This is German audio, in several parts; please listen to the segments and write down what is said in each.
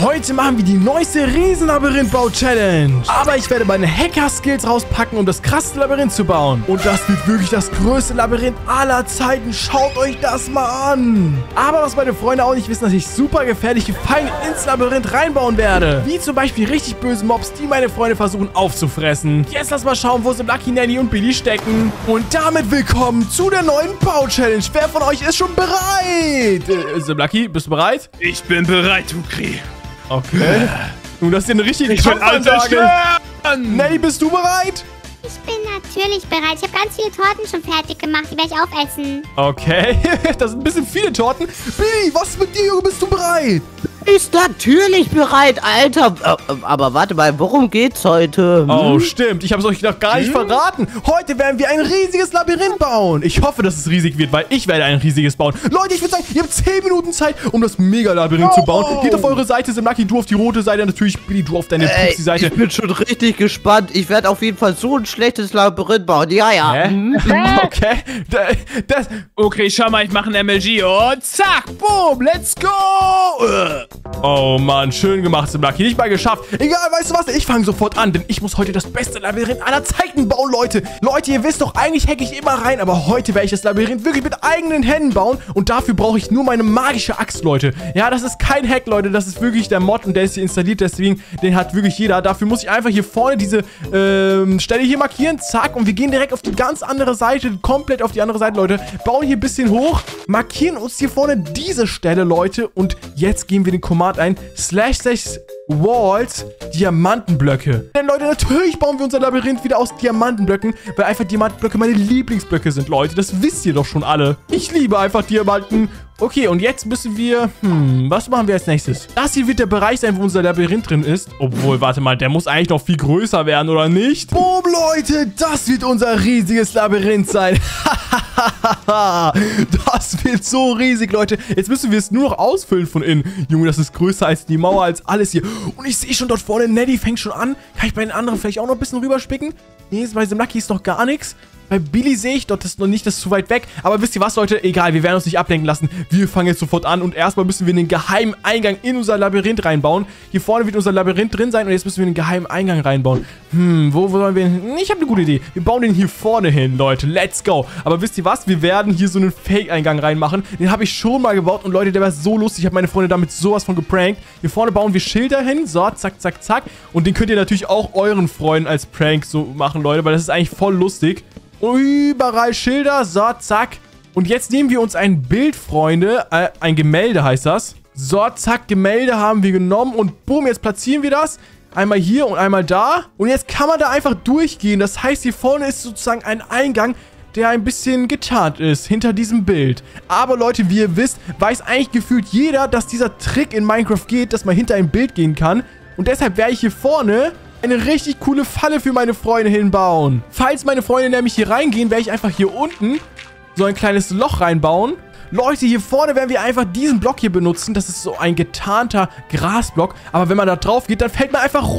Heute machen wir die neueste Riesenlabyrinth-Bau-Challenge. Aber ich werde meine Hacker-Skills rauspacken, um das krasse Labyrinth zu bauen. Und das wird wirklich das größte Labyrinth aller Zeiten. Schaut euch das mal an. Aber was meine Freunde auch nicht wissen, dass ich super gefährliche Fallen ins Labyrinth reinbauen werde. Wie zum Beispiel richtig böse Mobs, die meine Freunde versuchen aufzufressen. Jetzt lass mal schauen, wo Lucky, Nanny und Billy stecken. Und damit willkommen zu der neuen Bau-Challenge. Wer von euch ist schon bereit? Lucky, bist du bereit? Ich bin bereit, Tukri. Okay. Nun, das ist ja eine richtige Kampfansage. Nelly, bist du bereit? Ich bin natürlich bereit. Ich habe ganz viele Torten schon fertig gemacht. Die werde ich aufessen. Okay. Das sind ein bisschen viele Torten. Billy, was ist mit dir, Junge? Bist du bereit? Ist natürlich bereit, Alter. Aber warte mal, worum geht's heute? Oh, stimmt. Ich habe es euch noch gar nicht verraten. Heute werden wir ein riesiges Labyrinth bauen. Ich hoffe, dass es riesig wird, weil ich werde ein riesiges bauen. Leute, ich würde sagen, ihr habt 10 Minuten Zeit, um das Mega-Labyrinth zu bauen. Geht auf eure Seite, Lucky, du auf die rote Seite, natürlich Billy, du auf deine Pupsi-Seite. Ich bin schon richtig gespannt. Ich werde auf jeden Fall so ein schlechtes Labyrinth bauen. Ja, ja. Okay. Okay, schau mal, ich mache ein MLG und zack, boom, let's go. Oh Mann, schön gemacht, Lucky. Nicht mal geschafft. Egal, weißt du was? Ich fange sofort an, denn ich muss heute das beste Labyrinth aller Zeiten bauen, Leute. Leute, ihr wisst doch, eigentlich hacke ich immer rein, aber heute werde ich das Labyrinth wirklich mit eigenen Händen bauen und dafür brauche ich nur meine magische Axt, Leute. Ja, das ist kein Hack, Leute. Das ist wirklich der Mod und der ist hier installiert, deswegen, den hat wirklich jeder. Dafür muss ich einfach hier vorne diese Stelle hier markieren. Zack, und wir gehen direkt auf die ganz andere Seite, komplett auf die andere Seite, Leute. Bauen hier ein bisschen hoch, markieren uns hier vorne diese Stelle, Leute, und jetzt gehen wir den Command ein, // Walls, Diamantenblöcke. Denn Leute, natürlich bauen wir unser Labyrinth wieder aus Diamantenblöcken, weil einfach Diamantenblöcke meine Lieblingsblöcke sind, Leute. Das wisst ihr doch schon alle. Ich liebe einfach Diamanten. Okay, und jetzt müssen wir, was machen wir als nächstes? Das hier wird der Bereich sein, wo unser Labyrinth drin ist. Obwohl, warte mal, der muss eigentlich noch viel größer werden, oder nicht? Boom, Leute, das wird unser riesiges Labyrinth sein. Das wird so riesig, Leute. Jetzt müssen wir es nur noch ausfüllen von innen. Junge, das ist größer als die Mauer, als alles hier. Und ich sehe schon dort vorne, Nelly fängt schon an. Kann ich bei den anderen vielleicht auch noch ein bisschen rüberspicken? Nee, bei Lucky ist noch gar nichts. Bei Billy sehe ich dort, das ist noch nicht, das ist zu weit weg. Aber wisst ihr was, Leute? Egal, wir werden uns nicht ablenken lassen. Wir fangen jetzt sofort an und erstmal müssen wir einen geheimen Eingang in unser Labyrinth reinbauen. Hier vorne wird unser Labyrinth drin sein und jetzt müssen wir einen geheimen Eingang reinbauen. Wo sollen wir hin? Ich habe eine gute Idee. Wir bauen den hier vorne hin, Leute. Let's go. Aber wisst ihr was? Wir werden hier so einen Fake-Eingang reinmachen. Den habe ich schon mal gebaut und Leute, der war so lustig. Ich habe meine Freunde damit sowas von geprankt. Hier vorne bauen wir Schilder hin. So, zack, zack, zack. Und den könnt ihr natürlich auch euren Freunden als Prank so machen, Leute, weil das ist eigentlich voll lustig. Überall Schilder. So, zack. Und jetzt nehmen wir uns ein Bild, Freunde. Ein Gemälde heißt das. So, zack, Gemälde haben wir genommen. Und boom, jetzt platzieren wir das. Einmal hier und einmal da. Und jetzt kann man da einfach durchgehen. Das heißt, hier vorne ist sozusagen ein Eingang, der ein bisschen getarnt ist hinter diesem Bild. Aber Leute, wie ihr wisst, weiß eigentlich gefühlt jeder, dass dieser Trick in Minecraft geht, dass man hinter ein Bild gehen kann. Und deshalb werde ich hier vorne eine richtig coole Falle für meine Freunde hinbauen. Falls meine Freunde nämlich hier reingehen, werde ich einfach hier unten so ein kleines Loch reinbauen. Leute, hier vorne werden wir einfach diesen Block hier benutzen. Das ist so ein getarnter Grasblock. Aber wenn man da drauf geht, dann fällt man einfach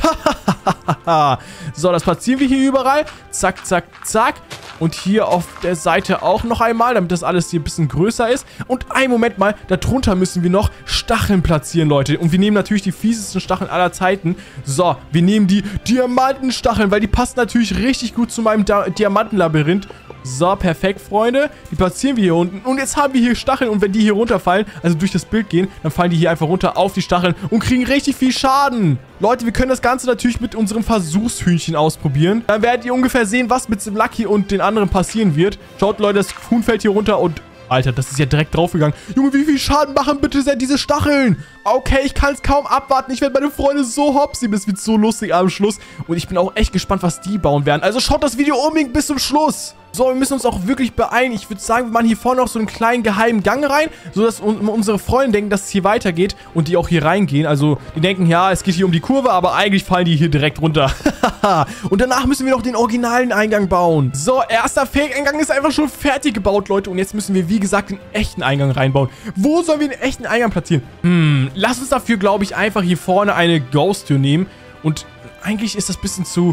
runter. So, das platzieren wir hier überall. Zack, zack, zack. Und hier auf der Seite auch noch einmal, damit das alles hier ein bisschen größer ist. Und einen Moment mal, darunter müssen wir noch Stacheln platzieren, Leute. Und wir nehmen natürlich die fiesesten Stacheln aller Zeiten. So, wir nehmen die Diamantenstacheln, weil die passen natürlich richtig gut zu meinem Diamantenlabyrinth. So, perfekt, Freunde. Die platzieren wir hier unten. Und jetzt haben wir hier Stacheln. Und wenn die hier runterfallen, also durch das Bild gehen, dann fallen die hier einfach runter auf die Stacheln und kriegen richtig viel Schaden. Leute, wir können das Ganze natürlich mit unserem Versuchshühnchen ausprobieren. Dann werdet ihr ungefähr sehen, was mit dem Lucky und den anderen passieren wird. Schaut, Leute, das Huhn fällt hier runter und... Alter, das ist ja direkt draufgegangen. Junge, wie viel Schaden machen bitte sehr diese Stacheln? Okay, ich kann es kaum abwarten. Ich werde meine Freunde so hops nehmen. Das wird so lustig am Schluss. Und ich bin auch echt gespannt, was die bauen werden. Also schaut das Video unbedingt bis zum Schluss. So, wir müssen uns auch wirklich beeilen. Ich würde sagen, wir machen hier vorne noch so einen kleinen geheimen Gang rein, sodass unsere Freunde denken, dass es hier weitergeht und die auch hier reingehen. Also, die denken, ja, es geht hier um die Kurve, aber eigentlich fallen die hier direkt runter. Und danach müssen wir noch den originalen Eingang bauen. So, erster Fake-Eingang ist einfach schon fertig gebaut, Leute. Und jetzt müssen wir, wie gesagt, den echten Eingang reinbauen. Wo sollen wir den echten Eingang platzieren? Lass uns dafür, glaube ich, einfach hier vorne eine Ghost-Tür nehmen. Und eigentlich ist das ein bisschen zu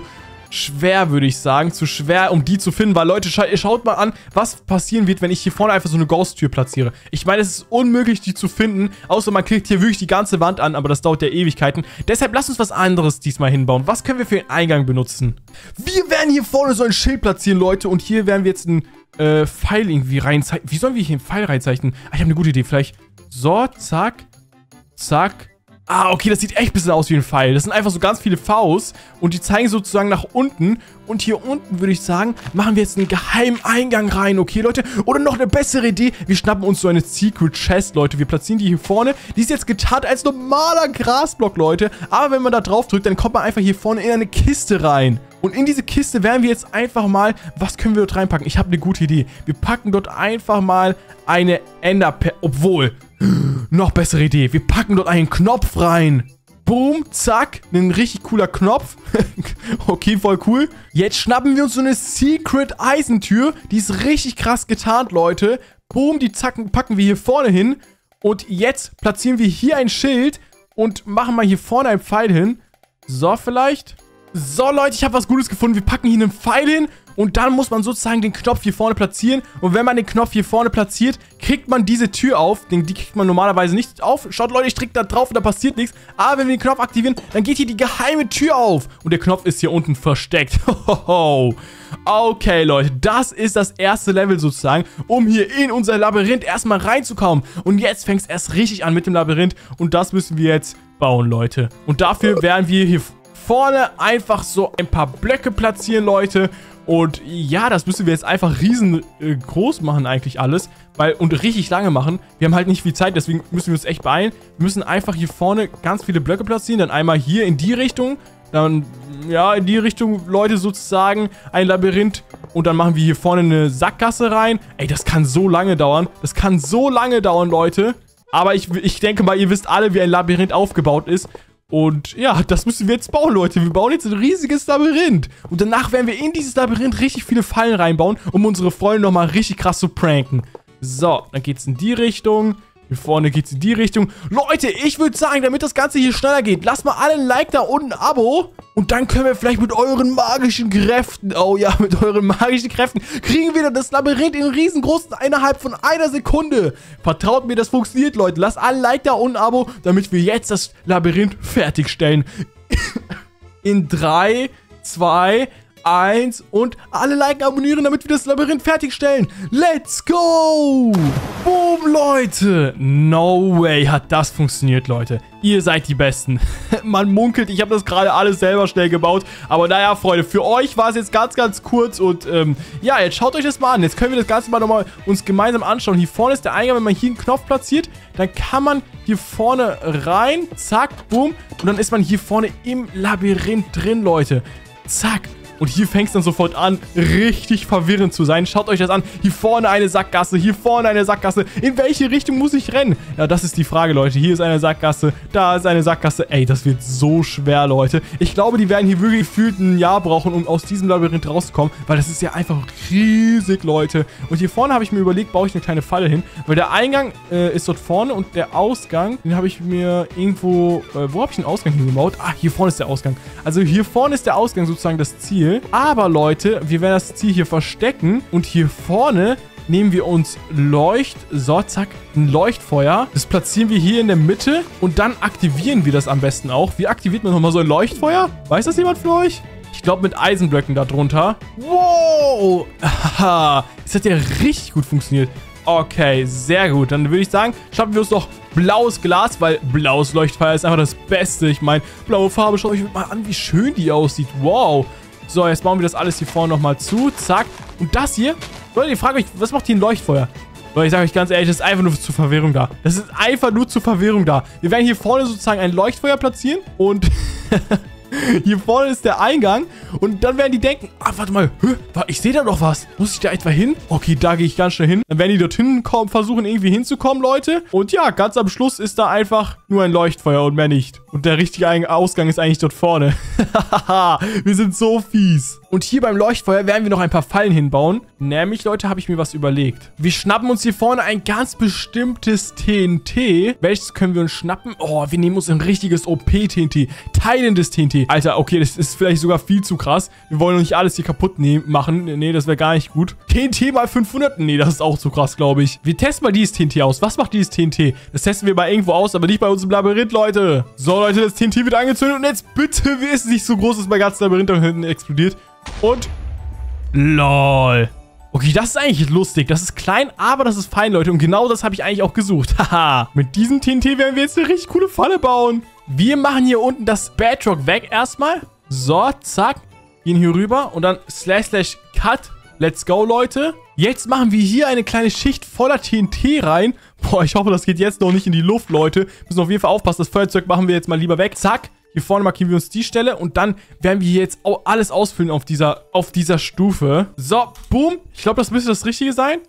schwer, würde ich sagen. Zu schwer, um die zu finden. Weil, Leute, schaut mal an, was passieren wird, wenn ich hier vorne einfach so eine Ghost-Tür platziere. Ich meine, es ist unmöglich, die zu finden. Außer man klickt hier wirklich die ganze Wand an, aber das dauert ja Ewigkeiten. Deshalb lasst uns was anderes diesmal hinbauen. Was können wir für den Eingang benutzen? Wir werden hier vorne so ein Schild platzieren, Leute. Und hier werden wir jetzt einen Pfeil irgendwie reinzeichnen. Wie sollen wir hier einen Pfeil reinzeichnen? Ah, ich habe eine gute Idee. Vielleicht so, zack, zack. Ah, okay, das sieht echt ein bisschen aus wie ein Pfeil. Das sind einfach so ganz viele Vs und die zeigen sozusagen nach unten. Und hier unten, würde ich sagen, machen wir jetzt einen geheimen Eingang rein, okay, Leute? Oder noch eine bessere Idee, wir schnappen uns so eine Secret Chest, Leute. Wir platzieren die hier vorne. Die ist jetzt getarnt als normaler Grasblock, Leute. Aber wenn man da drauf drückt, dann kommt man einfach hier vorne in eine Kiste rein. Und in diese Kiste werden wir jetzt einfach mal, was können wir dort reinpacken? Ich habe eine gute Idee. Wir packen dort einfach mal eine Enderperle, obwohl, noch bessere Idee. Wir packen dort einen Knopf rein. Boom, zack, ein richtig cooler Knopf. Okay, voll cool. Jetzt schnappen wir uns so eine Secret Eisentür. Die ist richtig krass getarnt, Leute. Boom, die packen wir hier vorne hin. Und jetzt platzieren wir hier ein Schild und machen mal hier vorne einen Pfeil hin. So, vielleicht. So, Leute, ich habe was Gutes gefunden. Wir packen hier einen Pfeil hin und dann muss man sozusagen den Knopf hier vorne platzieren. Und wenn man den Knopf hier vorne platziert, kriegt man diese Tür auf. Die kriegt man normalerweise nicht auf. Schaut, Leute, ich drücke da drauf und da passiert nichts. Aber wenn wir den Knopf aktivieren, dann geht hier die geheime Tür auf. Und der Knopf ist hier unten versteckt. Okay, Leute, das ist das erste Level sozusagen, um hier in unser Labyrinth erstmal reinzukommen. Und jetzt fängt es erst richtig an mit dem Labyrinth. Und das müssen wir jetzt bauen, Leute. Und dafür werden wir hier vorne einfach so ein paar Blöcke platzieren, Leute. Und ja, das müssen wir jetzt einfach riesengroß machen eigentlich alles. Und richtig lange machen. Wir haben halt nicht viel Zeit, deswegen müssen wir uns echt beeilen. Wir müssen einfach hier vorne ganz viele Blöcke platzieren. Dann einmal hier in die Richtung. Dann, ja, in die Richtung, Leute, sozusagen ein Labyrinth. Und dann machen wir hier vorne eine Sackgasse rein. Ey, das kann so lange dauern. Das kann so lange dauern, Leute. Aber ich denke mal, ihr wisst alle, wie ein Labyrinth aufgebaut ist. Und ja, das müssen wir jetzt bauen, Leute. Wir bauen jetzt ein riesiges Labyrinth. Und danach werden wir in dieses Labyrinth richtig viele Fallen reinbauen, um unsere Freunde nochmal richtig krass zu pranken. So, dann geht's in die Richtung. Hier vorne geht's in die Richtung. Leute, ich würde sagen, damit das Ganze hier schneller geht, lasst mal alle ein Like da und ein Abo. Und dann können wir vielleicht mit euren magischen Kräften, oh ja, mit euren magischen Kräften, kriegen wir das Labyrinth in riesengroßen innerhalb von einer Sekunde. Vertraut mir, das funktioniert, Leute. Lasst alle ein Like da und ein Abo, damit wir jetzt das Labyrinth fertigstellen. In 3, 2, 1 und alle liken, abonnieren, damit wir das Labyrinth fertigstellen. Let's go! Boom, Leute! No way hat das funktioniert, Leute. Ihr seid die Besten. Man munkelt, ich habe das gerade alles selber schnell gebaut. Aber naja, Freunde, für euch war es jetzt ganz, ganz kurz. Und ja, jetzt schaut euch das mal an. Jetzt können wir das Ganze mal nochmal uns gemeinsam anschauen. Hier vorne ist der Eingang. Wenn man hier einen Knopf platziert, dann kann man hier vorne rein. Zack, boom. Und dann ist man hier vorne im Labyrinth drin, Leute. Zack. Und hier fängt es dann sofort an, richtig verwirrend zu sein. Schaut euch das an. Hier vorne eine Sackgasse, hier vorne eine Sackgasse. In welche Richtung muss ich rennen? Ja, das ist die Frage, Leute. Hier ist eine Sackgasse, da ist eine Sackgasse. Ey, das wird so schwer, Leute. Ich glaube, die werden hier wirklich gefühlt ein Jahr brauchen, um aus diesem Labyrinth rauszukommen. Weil das ist ja einfach riesig, Leute. Und hier vorne habe ich mir überlegt, baue ich eine kleine Falle hin. Weil der Eingang ist dort vorne und der Ausgang, den habe ich mir irgendwo... wo habe ich den Ausgang hingebaut? Ah, hier vorne ist der Ausgang. Also hier vorne ist der Ausgang sozusagen das Ziel. Aber Leute, wir werden das Ziel hier verstecken und hier vorne nehmen wir uns so, zack, ein Leuchtfeuer. Das platzieren wir hier in der Mitte und dann aktivieren wir das am besten auch. Wie aktiviert man nochmal so ein Leuchtfeuer? Weiß das jemand von euch? Ich glaube mit Eisenblöcken da drunter. Wow! Haha, das hat ja richtig gut funktioniert. Okay, sehr gut. Dann würde ich sagen, schaffen wir uns noch blaues Glas, weil blaues Leuchtfeuer ist einfach das Beste. Ich meine, blaue Farbe, schaut euch mal an, wie schön die aussieht. Wow! So, jetzt bauen wir das alles hier vorne nochmal zu. Zack. Und das hier, Leute, ihr fragt euch, was macht hier ein Leuchtfeuer? Leute, ich sage euch ganz ehrlich, das ist einfach nur zur Verwirrung da. Das ist einfach nur zur Verwirrung da. Wir werden hier vorne sozusagen ein Leuchtfeuer platzieren und... Hier vorne ist der Eingang und dann werden die denken, ah, warte mal, ich sehe da doch was. Muss ich da etwa hin? Okay, da gehe ich ganz schnell hin. Dann werden die dorthin kommen, versuchen irgendwie hinzukommen, Leute. Und ja, ganz am Schluss ist da einfach nur ein Leuchtfeuer und mehr nicht. Und der richtige Ausgang ist eigentlich dort vorne. Wir sind so fies. Und hier beim Leuchtfeuer werden wir noch ein paar Fallen hinbauen. Nämlich, Leute, habe ich mir was überlegt. Wir schnappen uns hier vorne ein ganz bestimmtes TNT. Welches können wir uns schnappen? Oh, wir nehmen uns ein richtiges OP-TNT. Teilendes TNT. Alter, okay, das ist vielleicht sogar viel zu krass. Wir wollen doch nicht alles hier kaputt machen. Nee, das wäre gar nicht gut. TNT mal 500? Nee, das ist auch zu krass, glaube ich. Wir testen mal dieses TNT aus. Was macht dieses TNT? Das testen wir mal irgendwo aus, aber nicht bei uns im Labyrinth, Leute. So, Leute, das TNT wird angezündet. Und jetzt bitte, ist es nicht so groß, dass mein ganzes Labyrinth da hinten explodiert. Und... LOL. Okay, das ist eigentlich lustig. Das ist klein, aber das ist fein, Leute. Und genau das habe ich eigentlich auch gesucht. Haha. Mit diesem TNT werden wir jetzt eine richtig coole Falle bauen. Wir machen hier unten das Bedrock weg erstmal. So, zack. Gehen hier rüber und dann //cut. Let's go, Leute. Jetzt machen wir hier eine kleine Schicht voller TNT rein. Boah, ich hoffe, das geht jetzt noch nicht in die Luft, Leute. Müssen auf jeden Fall aufpassen. Das Feuerzeug machen wir jetzt mal lieber weg. Zack. Hier vorne markieren wir uns die Stelle und dann werden wir hier jetzt auch alles ausfüllen auf dieser Stufe. So, boom. Ich glaube, das müsste das Richtige sein.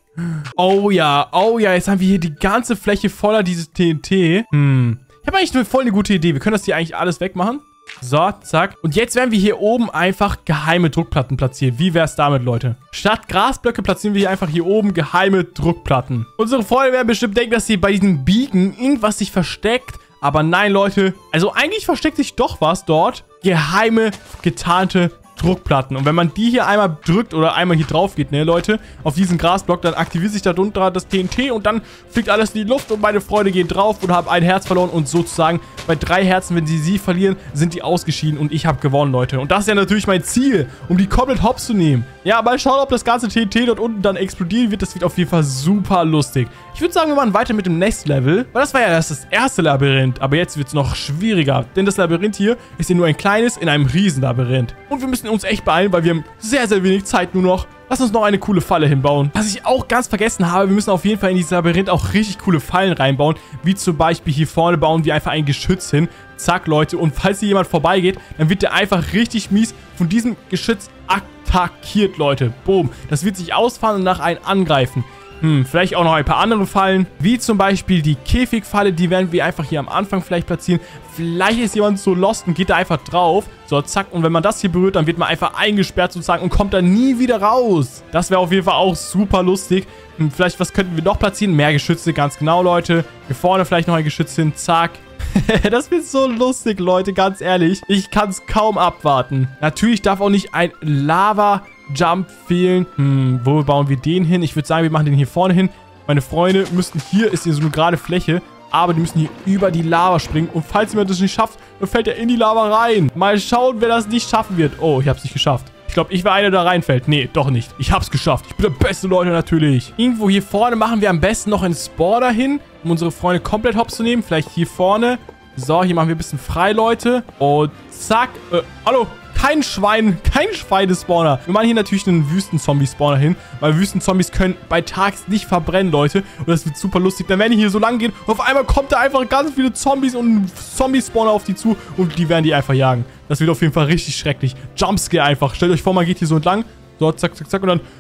Oh ja, jetzt haben wir hier die ganze Fläche voller dieses TNT. Ich habe eigentlich voll eine gute Idee. Wir können das hier eigentlich alles wegmachen. So, zack. Und jetzt werden wir hier oben einfach geheime Druckplatten platzieren. Wie wäre es damit, Leute? Statt Grasblöcke platzieren wir hier einfach hier oben geheime Druckplatten. Unsere Freunde werden bestimmt denken, dass hier bei diesem Beacon irgendwas sich versteckt. Aber nein, Leute. Also eigentlich versteckt sich doch was dort. Geheime, getarnte Druckplatten. Und wenn man die hier einmal drückt oder einmal hier drauf geht, ne, Leute, auf diesen Grasblock, dann aktiviert sich darunter das TNT und dann fliegt alles in die Luft und meine Freunde gehen drauf und haben ein Herz verloren und sozusagen bei 3 Herzen, wenn sie verlieren, sind die ausgeschieden und ich habe gewonnen, Leute. Und das ist ja natürlich mein Ziel, um die komplett hops zu nehmen. Ja, mal schauen, ob das ganze TNT dort unten dann explodieren wird. Das wird auf jeden Fall super lustig. Ich würde sagen, wir machen weiter mit dem nächsten Level, weil das war ja das erste Labyrinth, aber jetzt wird es noch schwieriger, denn das Labyrinth hier ist ja nur ein kleines in einem Riesenlabyrinth. Und wir müssen uns echt beeilen, weil wir haben sehr, sehr wenig Zeit nur noch. Lass uns noch eine coole Falle hinbauen. Was ich auch ganz vergessen habe, wir müssen auf jeden Fall in dieses Labyrinth auch richtig coole Fallen reinbauen. Wie zum Beispiel hier vorne bauen wir einfach ein Geschütz hin. Zack, Leute. Und falls hier jemand vorbeigeht, dann wird der einfach richtig mies von diesem Geschütz attackiert, Leute. Boom. Das wird sich ausfahren und nach einen angreifen. Vielleicht auch noch ein paar andere Fallen, wie zum Beispiel die Käfigfalle, die werden wir einfach hier am Anfang vielleicht platzieren. Vielleicht ist jemand so lost und geht da einfach drauf. So, zack, und wenn man das hier berührt, dann wird man einfach eingesperrt sozusagen und kommt dann nie wieder raus. Das wäre auf jeden Fall auch super lustig. Vielleicht, was könnten wir noch platzieren? Mehr Geschütze, ganz genau, Leute. Hier vorne vielleicht noch ein Geschütz hin, zack. Das wird so lustig, Leute, ganz ehrlich. Ich kann es kaum abwarten. Natürlich darf auch nicht ein Lava-Jump fehlen. Wo bauen wir den hin? Ich würde sagen, wir machen den hier vorne hin. Meine Freunde müssten hier, ist hier so eine gerade Fläche, aber die müssen hier über die Lava springen. Und falls jemand das nicht schafft, dann fällt er in die Lava rein. Mal schauen, wer das nicht schaffen wird. Oh, ich habe es nicht geschafft. Ich glaube, ich war einer, der reinfällt. Nee, doch nicht. Ich hab's geschafft. Ich bin der beste, Leute, natürlich. Irgendwo hier vorne machen wir am besten noch einen Spawner hin, um unsere Freunde komplett hops zu nehmen. Vielleicht hier vorne. So, hier machen wir ein bisschen frei, Leute. Und zack. Hallo. Kein Schweinespawner. Wir machen hier natürlich einen Wüstenzombie-Spawner hin, weil Wüstenzombies können bei Tags nicht verbrennen, Leute. Und das wird super lustig. Dann werden die hier so lang gehen und auf einmal kommt da einfach ganz viele Zombies und ein Zombie-Spawner auf die zu und die werden die einfach jagen. Das wird auf jeden Fall richtig schrecklich. Jumpscare einfach. Stellt euch vor, man geht hier so entlang. So, zack, zack, zack und dann...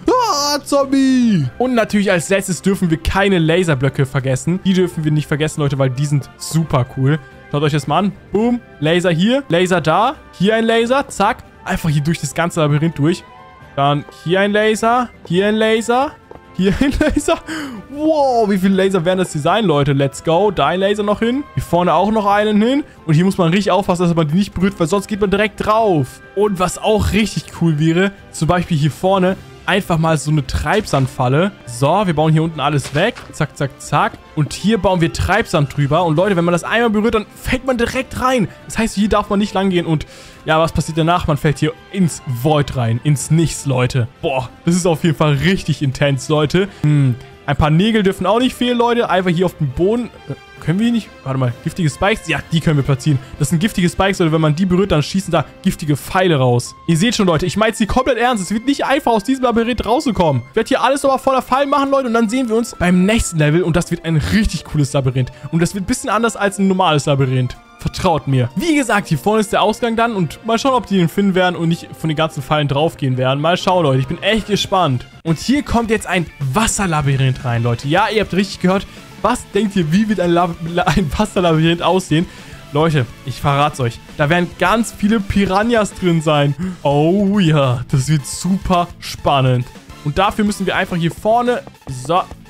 Zombie! Und natürlich als letztes dürfen wir keine Laserblöcke vergessen. Die dürfen wir nicht vergessen, Leute, weil die sind super cool. Schaut euch das mal an. Boom. Laser hier. Laser da. Hier ein Laser. Zack. Einfach hier durch das ganze Labyrinth durch. Dann hier ein Laser. Hier ein Laser. Hier ein Laser. Wow, wie viele Laser werden das hier sein, Leute? Let's go. Da ein Laser noch hin. Hier vorne auch noch einen hin. Und hier muss man richtig aufpassen, dass man die nicht berührt, weil sonst geht man direkt drauf. Und was auch richtig cool wäre, zum Beispiel hier vorne, einfach mal so eine Treibsandfalle. So, wir bauen hier unten alles weg. Zack, zack, zack. Und hier bauen wir Treibsand drüber. Und Leute, wenn man das einmal berührt, dann fällt man direkt rein. Das heißt, hier darf man nicht lang gehen. Und ja, was passiert danach? Man fällt hier ins Void rein. Ins Nichts, Leute. Boah, das ist auf jeden Fall richtig intens, Leute. Ein paar Nägel dürfen auch nicht fehlen, Leute. Einfach hier auf dem Boden. Können wir hier nicht... Warte mal. Giftige Spikes? Ja, die können wir platzieren. Das sind giftige Spikes, oder wenn man die berührt, dann schießen da giftige Pfeile raus. Ihr seht schon, Leute. Ich meine es hier komplett ernst. Es wird nicht einfach aus diesem Labyrinth rauszukommen. Ich werde hier alles nochmal voller Fallen machen, Leute. Und dann sehen wir uns beim nächsten Level. Und das wird ein richtig cooles Labyrinth. Und das wird ein bisschen anders als ein normales Labyrinth. Vertraut mir. Wie gesagt, hier vorne ist der Ausgang dann. Und mal schauen, ob die den finden werden und nicht von den ganzen Fallen draufgehen werden. Mal schauen, Leute. Ich bin echt gespannt. Und hier kommt jetzt ein Wasserlabyrinth rein, Leute. Ja, ihr habt richtig gehört. Was denkt ihr, wie wird ein Wasserlabyrinth aussehen? Leute, ich verrat's euch. Da werden ganz viele Piranhas drin sein. Oh ja, das wird super spannend. Und dafür müssen wir einfach hier vorne... So,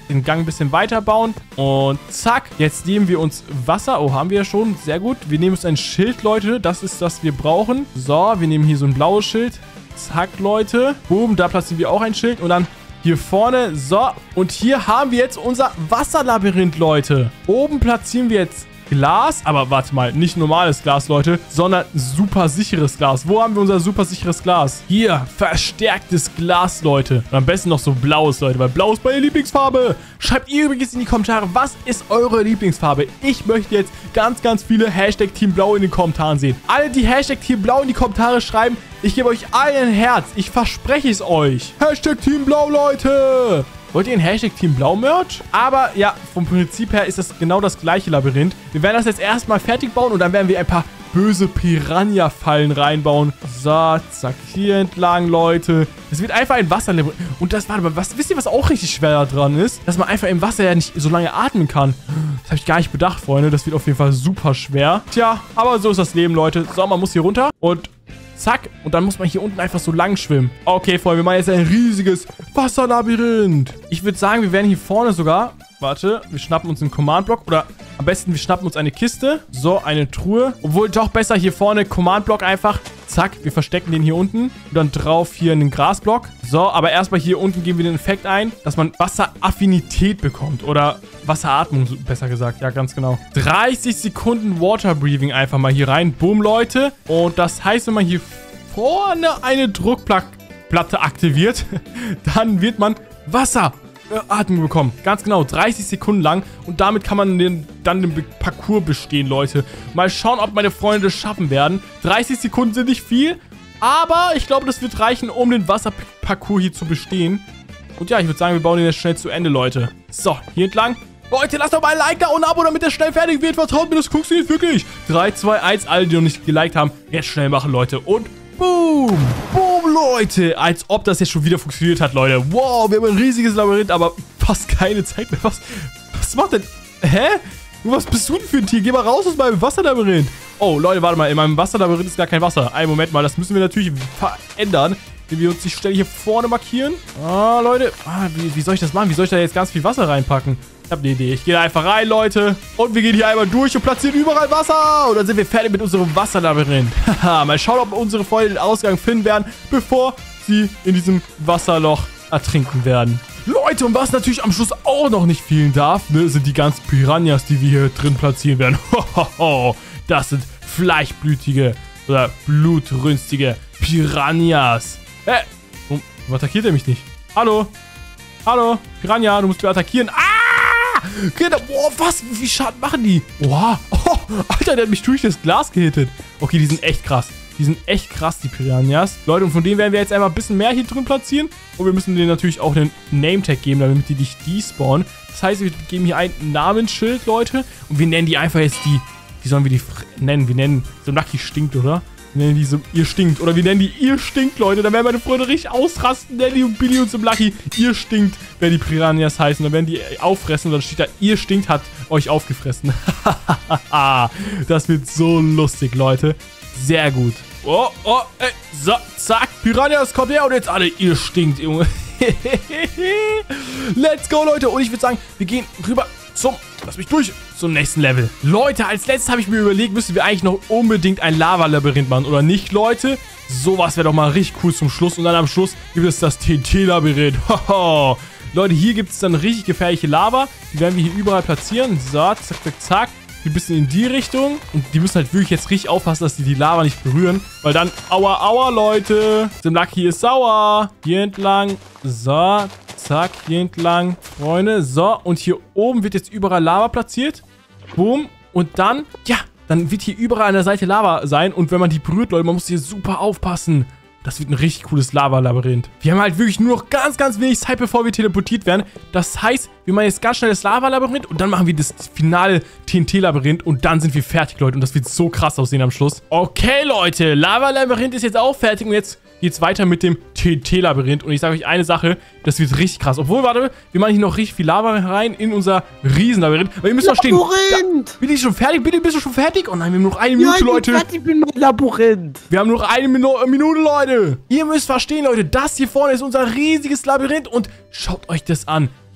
den Gang ein bisschen weiter bauen. Und zack, jetzt nehmen wir uns Wasser. Oh, haben wir ja schon. Sehr gut. Wir nehmen uns ein Schild, Leute. Das ist, was wir brauchen. So, wir nehmen hier so ein blaues Schild. Zack, Leute. Boom, da platzieren wir auch ein Schild. Und dann hier vorne. So, und hier haben wir jetzt unser Wasserlabyrinth, Leute. Oben platzieren wir jetzt Glas, aber warte mal, nicht normales Glas, Leute, sondern super sicheres Glas. Wo haben wir unser super sicheres Glas? Hier, verstärktes Glas, Leute. Und am besten noch so blaues, Leute, weil blau ist meine Lieblingsfarbe. Schreibt ihr übrigens in die Kommentare, was ist eure Lieblingsfarbe? Ich möchte jetzt ganz, ganz viele Hashtag Team Blau in den Kommentaren sehen. Alle, die Hashtag Team Blau in die Kommentare schreiben, ich gebe euch allen ein Herz. Ich verspreche es euch. Hashtag Team Blau, Leute. Wollt ihr ein Hashtag Team Blau Merch? Aber ja, vom Prinzip her ist das genau das gleiche Labyrinth. Wir werden das jetzt erstmal fertig bauen und dann werden wir ein paar böse Piranha-Fallen reinbauen. So, zack, hier entlang, Leute. Es wird einfach ein Wasserlabyrinth. Und das, warte mal, wisst ihr, was auch richtig schwer daran ist? Dass man einfach im Wasser ja nicht so lange atmen kann. Das habe ich gar nicht bedacht, Freunde. Das wird auf jeden Fall super schwer. Tja, aber so ist das Leben, Leute. So, man muss hier runter und zack, und dann muss man hier unten einfach so lang schwimmen. Okay, Freunde, wir machen jetzt ein riesiges Wasserlabyrinth. Ich würde sagen, wir werden hier vorne sogar... Warte, wir schnappen uns einen Command-Block. Oder am besten, wir schnappen uns eine Kiste. So, eine Truhe. Obwohl, doch besser hier vorne Command-Block einfach. Zack, wir verstecken den hier unten. Und dann drauf hier einen Grasblock. So, aber erstmal hier unten geben wir den Effekt ein, dass man Wasseraffinität bekommt. Oder Wasseratmung, besser gesagt. Ja, ganz genau. 30 Sekunden Water Breathing einfach mal hier rein. Boom, Leute. Und das heißt, wenn man hier vorne eine Druckplatte aktiviert, dann wird man Wasseratmung bekommen. Ganz genau, 30 Sekunden lang. Und damit kann man dann den Parcours bestehen, Leute. Mal schauen, ob meine Freunde das schaffen werden. 30 Sekunden sind nicht viel, aber ich glaube, das wird reichen, um den Wasserparcours hier zu bestehen. Und ja, ich würde sagen, wir bauen den jetzt schnell zu Ende, Leute. So, hier entlang. Leute, lasst doch mal ein Like da und ein Abo, damit der schnell fertig wird. Vertraut mir, das funktioniert wirklich. 3, 2, 1, alle, die noch nicht geliked haben, jetzt schnell machen, Leute. Und boom! Boom, Leute! Als ob das jetzt schon wieder funktioniert hat, Leute. Wow, wir haben ein riesiges Labyrinth, aber fast keine Zeit mehr. Was macht denn... Hä? Was bist du denn für ein Tier? Geh mal raus aus meinem Wasserlabyrinth. Oh, Leute, warte mal. In meinem Wasserlabyrinth ist gar kein Wasser. Einen Moment mal, das müssen wir natürlich verändern. Wenn wir uns die Stelle hier vorne markieren. Ah, Leute. Wie soll ich das machen? Wie soll ich da jetzt ganz viel Wasser reinpacken? Ich habe eine Idee. Ich gehe da einfach rein, Leute. Und wir gehen hier einmal durch und platzieren überall Wasser. Und dann sind wir fertig mit unserem Wasserlabyrinth. Haha, mal schauen, ob unsere Freunde den Ausgang finden werden, bevor sie in diesem Wasserloch ertrinken werden. Leute, und was natürlich am Schluss auch noch nicht fehlen darf, ne, sind die ganzen Piranhas, die wir hier drin platzieren werden. Das sind fleischblütige oder blutrünstige Piranhas. Warum attackiert er mich nicht? Hallo? Hallo? Piranha, du musst mich attackieren. Boah, was? Wie viel Schaden machen die? Wow. Oh, Alter, der hat mich durch das Glas gehittet. Okay, die sind echt krass. Die sind echt krass, die Piranhas. Leute, und von denen werden wir jetzt einmal ein bisschen mehr hier drin platzieren. Und wir müssen denen natürlich auch einen Name-Tag geben, damit die nicht despawnen. Das heißt, wir geben hier ein Namensschild, Leute. Und wir nennen die einfach jetzt die... Wie sollen wir die nennen? Wir nennen... So Lucky stinkt, oder? Wir nennen die so, ihr stinkt. Oder wir nennen die, ihr stinkt, Leute. Dann werden meine Freunde richtig ausrasten. Nelly und Billy und so Lucky. Ihr stinkt, wer die Piranhas heißen. Dann werden die auffressen. Und dann steht da, ihr stinkt, hat euch aufgefressen. Das wird so lustig, Leute. Sehr gut. Oh, ey. So, zack. Piranhas, kommt her. Und jetzt alle, ihr stinkt, Junge. Let's go, Leute. Und ich würde sagen, wir gehen rüber zum nächsten Level. Leute, als letztes habe ich mir überlegt, müssen wir eigentlich noch unbedingt ein Lava-Labyrinth machen, oder nicht, Leute? Sowas wäre doch mal richtig cool zum Schluss. Und dann am Schluss gibt es das TNT-Labyrinth. Leute, hier gibt es dann richtig gefährliche Lava. Die werden wir hier überall platzieren. So, zack, zack, zack. Ein bisschen in die Richtung. Und die müssen halt wirklich jetzt richtig aufpassen, dass die Lava nicht berühren. Weil dann, aua, aua, Leute. Simlaki ist sauer. Hier entlang. So, zack, hier entlang. Freunde, so. Und hier oben wird jetzt überall Lava platziert. Boom. Und dann, ja, dann wird hier überall an der Seite Lava sein. Und wenn man die berührt, Leute, man muss hier super aufpassen. Das wird ein richtig cooles Lava-Labyrinth. Wir haben halt wirklich nur noch ganz, ganz wenig Zeit, bevor wir teleportiert werden. Das heißt, wir machen jetzt ganz schnell das Lava-Labyrinth und dann machen wir das finale TNT-Labyrinth und dann sind wir fertig, Leute. Und das wird so krass aussehen am Schluss. Okay, Leute, Lava-Labyrinth ist jetzt auch fertig und jetzt geht's weiter mit dem TNT-Labyrinth. Und ich sage euch eine Sache, das wird richtig krass. Obwohl, warte, wir machen hier noch richtig viel Lava rein in unser Riesenlabyrinth. Weil ihr müsst verstehen, bin ich schon fertig? Billy, bist du schon fertig? Oh nein, wir haben noch eine Minute, Leute. Ich bin mit Labyrinth. Wir haben noch eine Minute, Leute. Ihr müsst verstehen, Leute, das hier vorne ist unser riesiges Labyrinth. Und schaut euch das an.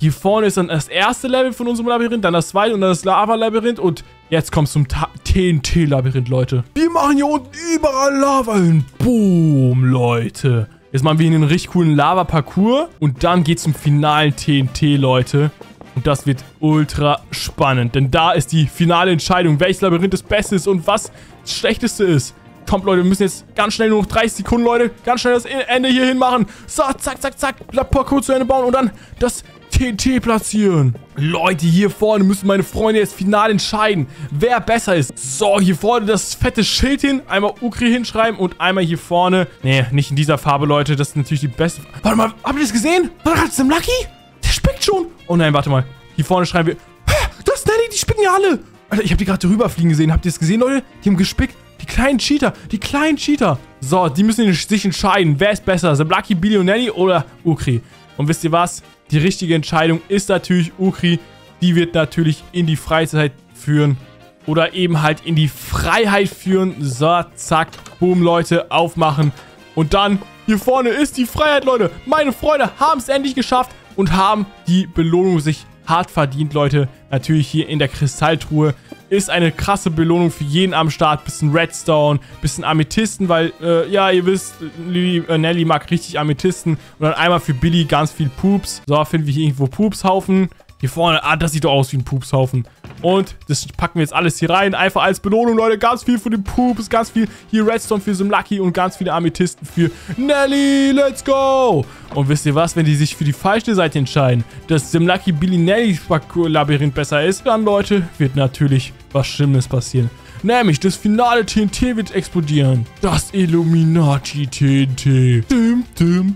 Hier vorne ist dann das erste Level von unserem Labyrinth, dann das zweite und dann das Lava-Labyrinth. Und jetzt kommt es zum TNT-Labyrinth, Leute. Wir machen hier unten überall Lava hin. Boom, Leute. Jetzt machen wir hier einen richtig coolen Lava-Parcours. Und dann geht es zum finalen TNT, Leute. Und das wird ultra spannend. Denn da ist die finale Entscheidung, welches Labyrinth das Beste ist und was das Schlechteste ist. Kommt, Leute, wir müssen jetzt ganz schnell, nur noch 30 Sekunden, Leute. Ganz schnell das Ende hier hin machen. So, zack, zack, zack. Parcours zu Ende bauen und dann das TNT platzieren. Leute, hier vorne müssen meine Freunde jetzt final entscheiden, wer besser ist. So, hier vorne das fette Schild hin. Einmal Ukri hinschreiben und einmal hier vorne. Nee, nicht in dieser Farbe, Leute. Das ist natürlich die beste. Warte mal, habt ihr das gesehen? War das dem Lucky? Der spickt schon. Oh nein, warte mal. Hier vorne schreiben wir. Das ist Nelly, die spicken ja alle. Alter, ich habe die gerade rüberfliegen gesehen. Habt ihr das gesehen, Leute? Die haben gespickt. Die kleinen Cheater. Die kleinen Cheater. So, die müssen sich entscheiden. Wer ist besser? Lucky, Billy und Nelly oder Ukri? Und wisst ihr was? Die richtige Entscheidung ist natürlich Ukri. Die wird natürlich in die Freizeit führen. Oder eben halt in die Freiheit führen. So, zack, boom, Leute, aufmachen. Und dann, hier vorne ist die Freiheit, Leute. Meine Freunde haben es endlich geschafft und haben die Belohnung sich hart verdient, Leute. Natürlich hier in der Kristalltruhe ist eine krasse Belohnung für jeden am Start. Bisschen Redstone, bisschen Amethysten, weil, ja, ihr wisst, Nelly mag richtig Amethysten. Und dann einmal für Billy ganz viel Pups. So, finden wir hier irgendwo Pupshaufen. Hier vorne, das sieht doch aus wie ein Pupshaufen. Und das packen wir jetzt alles hier rein. Einfach als Belohnung, Leute. Ganz viel für den Pups, ganz viel hier Redstone für Lucky und ganz viele Amethysten für Nelly. Let's go! Und wisst ihr was, wenn die sich für die falsche Seite entscheiden, dass Lucky Billy Nelly Labyrinth besser ist, dann, Leute, wird natürlich was Schlimmes passieren. Nämlich, das finale TNT wird explodieren. Das Illuminati TNT. Dim, dim,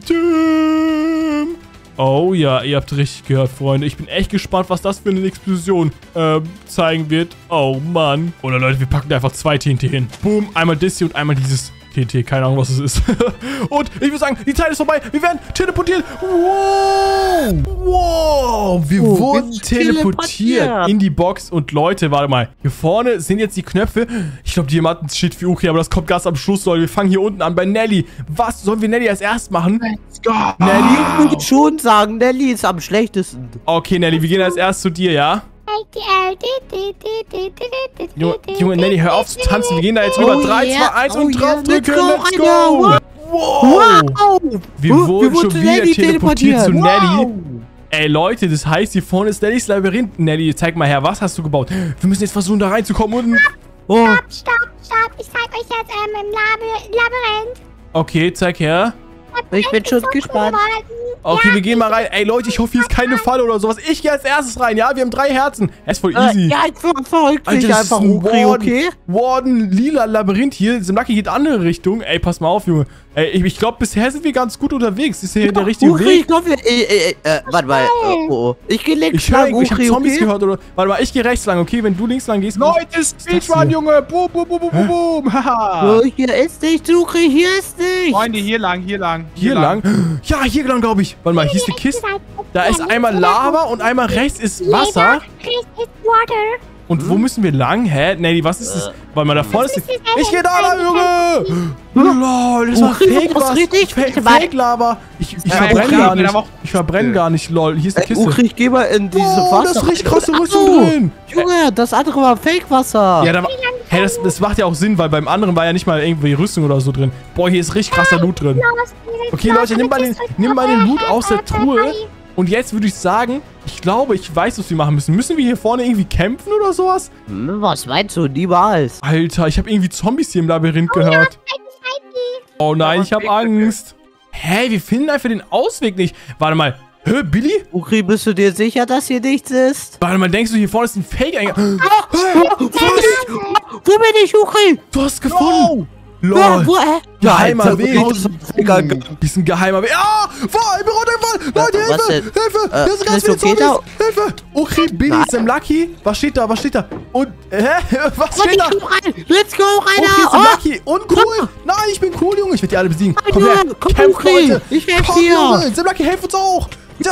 dim. Oh ja, ihr habt richtig gehört, Freunde. Ich bin echt gespannt, was das für eine Explosion zeigen wird. Oh Mann. Oder Leute, wir packen da einfach 2 TNT hin. Boom, einmal das hier und einmal dieses TNT. Keine Ahnung, was es ist. Und ich würde sagen, die Zeit ist vorbei. Wir werden teleportiert. Wow. Wow. Wir wurden teleportiert in die Box. Und Leute, warte mal. Hier vorne sind jetzt die Knöpfe. Ich glaube, jemand steht für Ukri, aber das kommt ganz am Schluss, Leute. Wir fangen hier unten an bei Nelly. Was sollen wir Nelly als erstes machen? Let's go. Nelly? Ich würde schon sagen, Nelly ist am schlechtesten. Okay, Nelly, wir gehen als erstes zu dir, ja? Junge, Nelly, hör auf zu tanzen. Wir gehen da jetzt rüber. 3, 2, 1 und drauf drücken. Let's go. Wow. Wir wurden schon wieder teleportiert zu Nelly. Ey, Leute, das heißt, hier vorne ist Nellys Labyrinth. Nelly, zeig mal her, was hast du gebaut? Wir müssen jetzt versuchen, da reinzukommen und... Stopp. Ich zeig euch jetzt im Labyrinth. Okay, zeig her. Ich bin schon gespannt. Okay, wir gehen mal rein. Ey, Leute, ich hoffe, hier ist keine Falle oder sowas. Ich gehe als erstes rein, ja? Wir haben 3 Herzen. Das ist voll easy. Ja, ich verrückt dich einfach, Ukri, okay? Warden, lila Labyrinth hier. Lucky geht andere Richtung. Ey, pass mal auf, Junge. Ey, ich glaube, bisher sind wir ganz gut unterwegs. Ist hier der richtige Weg? Ich glaube, warte mal. Ich gehe links lang, Ich habe Zombies gehört, oder? Warte mal, ich gehe rechts lang, okay? Wenn du links lang gehst... Leute, Speedrun, Junge. Boom, boom, boom, boom, boom. Haha. Hier ist nicht, Ukri, hier ist nicht. Freunde, hier lang. Hier lang? Ja, hier lang, glaube ich. Warte mal, hier ist die Kiste. Da ist einmal Lava und einmal rechts ist Wasser. Rechts ist Water. Und wo müssen wir lang? Hä? Nelly, was ist das? Warte mal, da vorne ist die... Ich geh da lang, Junge! Lol, das war Fake-Lava. Ich verbrenne gar nicht. Ich verbrenne gar nicht, lol. Hier ist die Kiste. Ukri, ich geh mal in diese Wasser. Da ist richtig krasse Rüstung drin. Junge, das andere war Fake-Wasser. Ja, hey, das macht ja auch Sinn, weil beim anderen war ja nicht mal irgendwie Rüstung oder so drin. Boah, hier ist richtig krasser Loot drin. Okay, Leute, nimm mal den Loot aus der Truhe. Und jetzt würde ich sagen, ich glaube, ich weiß, was wir machen müssen. Müssen wir hier vorne irgendwie kämpfen oder sowas? Was meinst du? Niemals. Alter, ich habe irgendwie Zombies hier im Labyrinth gehört. Oh nein, ich habe Angst. Hä, wir finden einfach den Ausweg nicht. Warte mal. Hä, Billy? Ukri, bist du dir sicher, dass hier nichts ist? Warte mal, denkst du, hier vorne ist ein Fake-Eingang? Wo bin ich, Ukri? Du hast gefunden. Lol. Geheimer Weg. Hier ist ein geheimer Weg. Ah! Ich bin runtergefallen. Leute, Hilfe! Hier sind ganz viele Zombies. Hilfe! Okay, Billy, Lucky. Was steht da? Und, was steht da? Let's go, Rainer! Okay, Lucky. Und cool. Nein, ich bin cool, Junge. Ich werde die alle besiegen. Komm her. Kämpf, Leute. Ich helfe dir. Lucky, helf uns auch. Ja,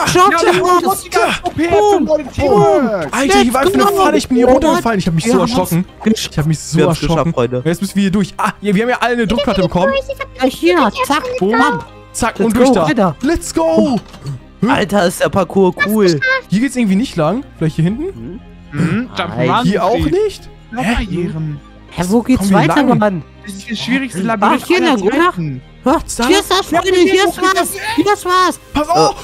Alter, hier war einfach eine Falle. Ich bin hier runtergefallen. Ich habe mich so erschrocken. Jetzt müssen wir hier durch. Ah, wir haben ja alle eine Druckplatte bekommen. Hier, zack, Zack, und durch da. Let's go. Alter, ist der Parcours cool. Hier geht's irgendwie nicht lang. Vielleicht hier hinten? Jump'n'Run. Hier auch nicht? Barrieren. Hä, wo geht's Komm, wie weiter, lang? Mann? Das ist das schwierigste Labyrinth Ach, hier aller lang, oder? Zeiten. Hier ist das, Freunde, hier ist was. Hier ist was. Pass auf!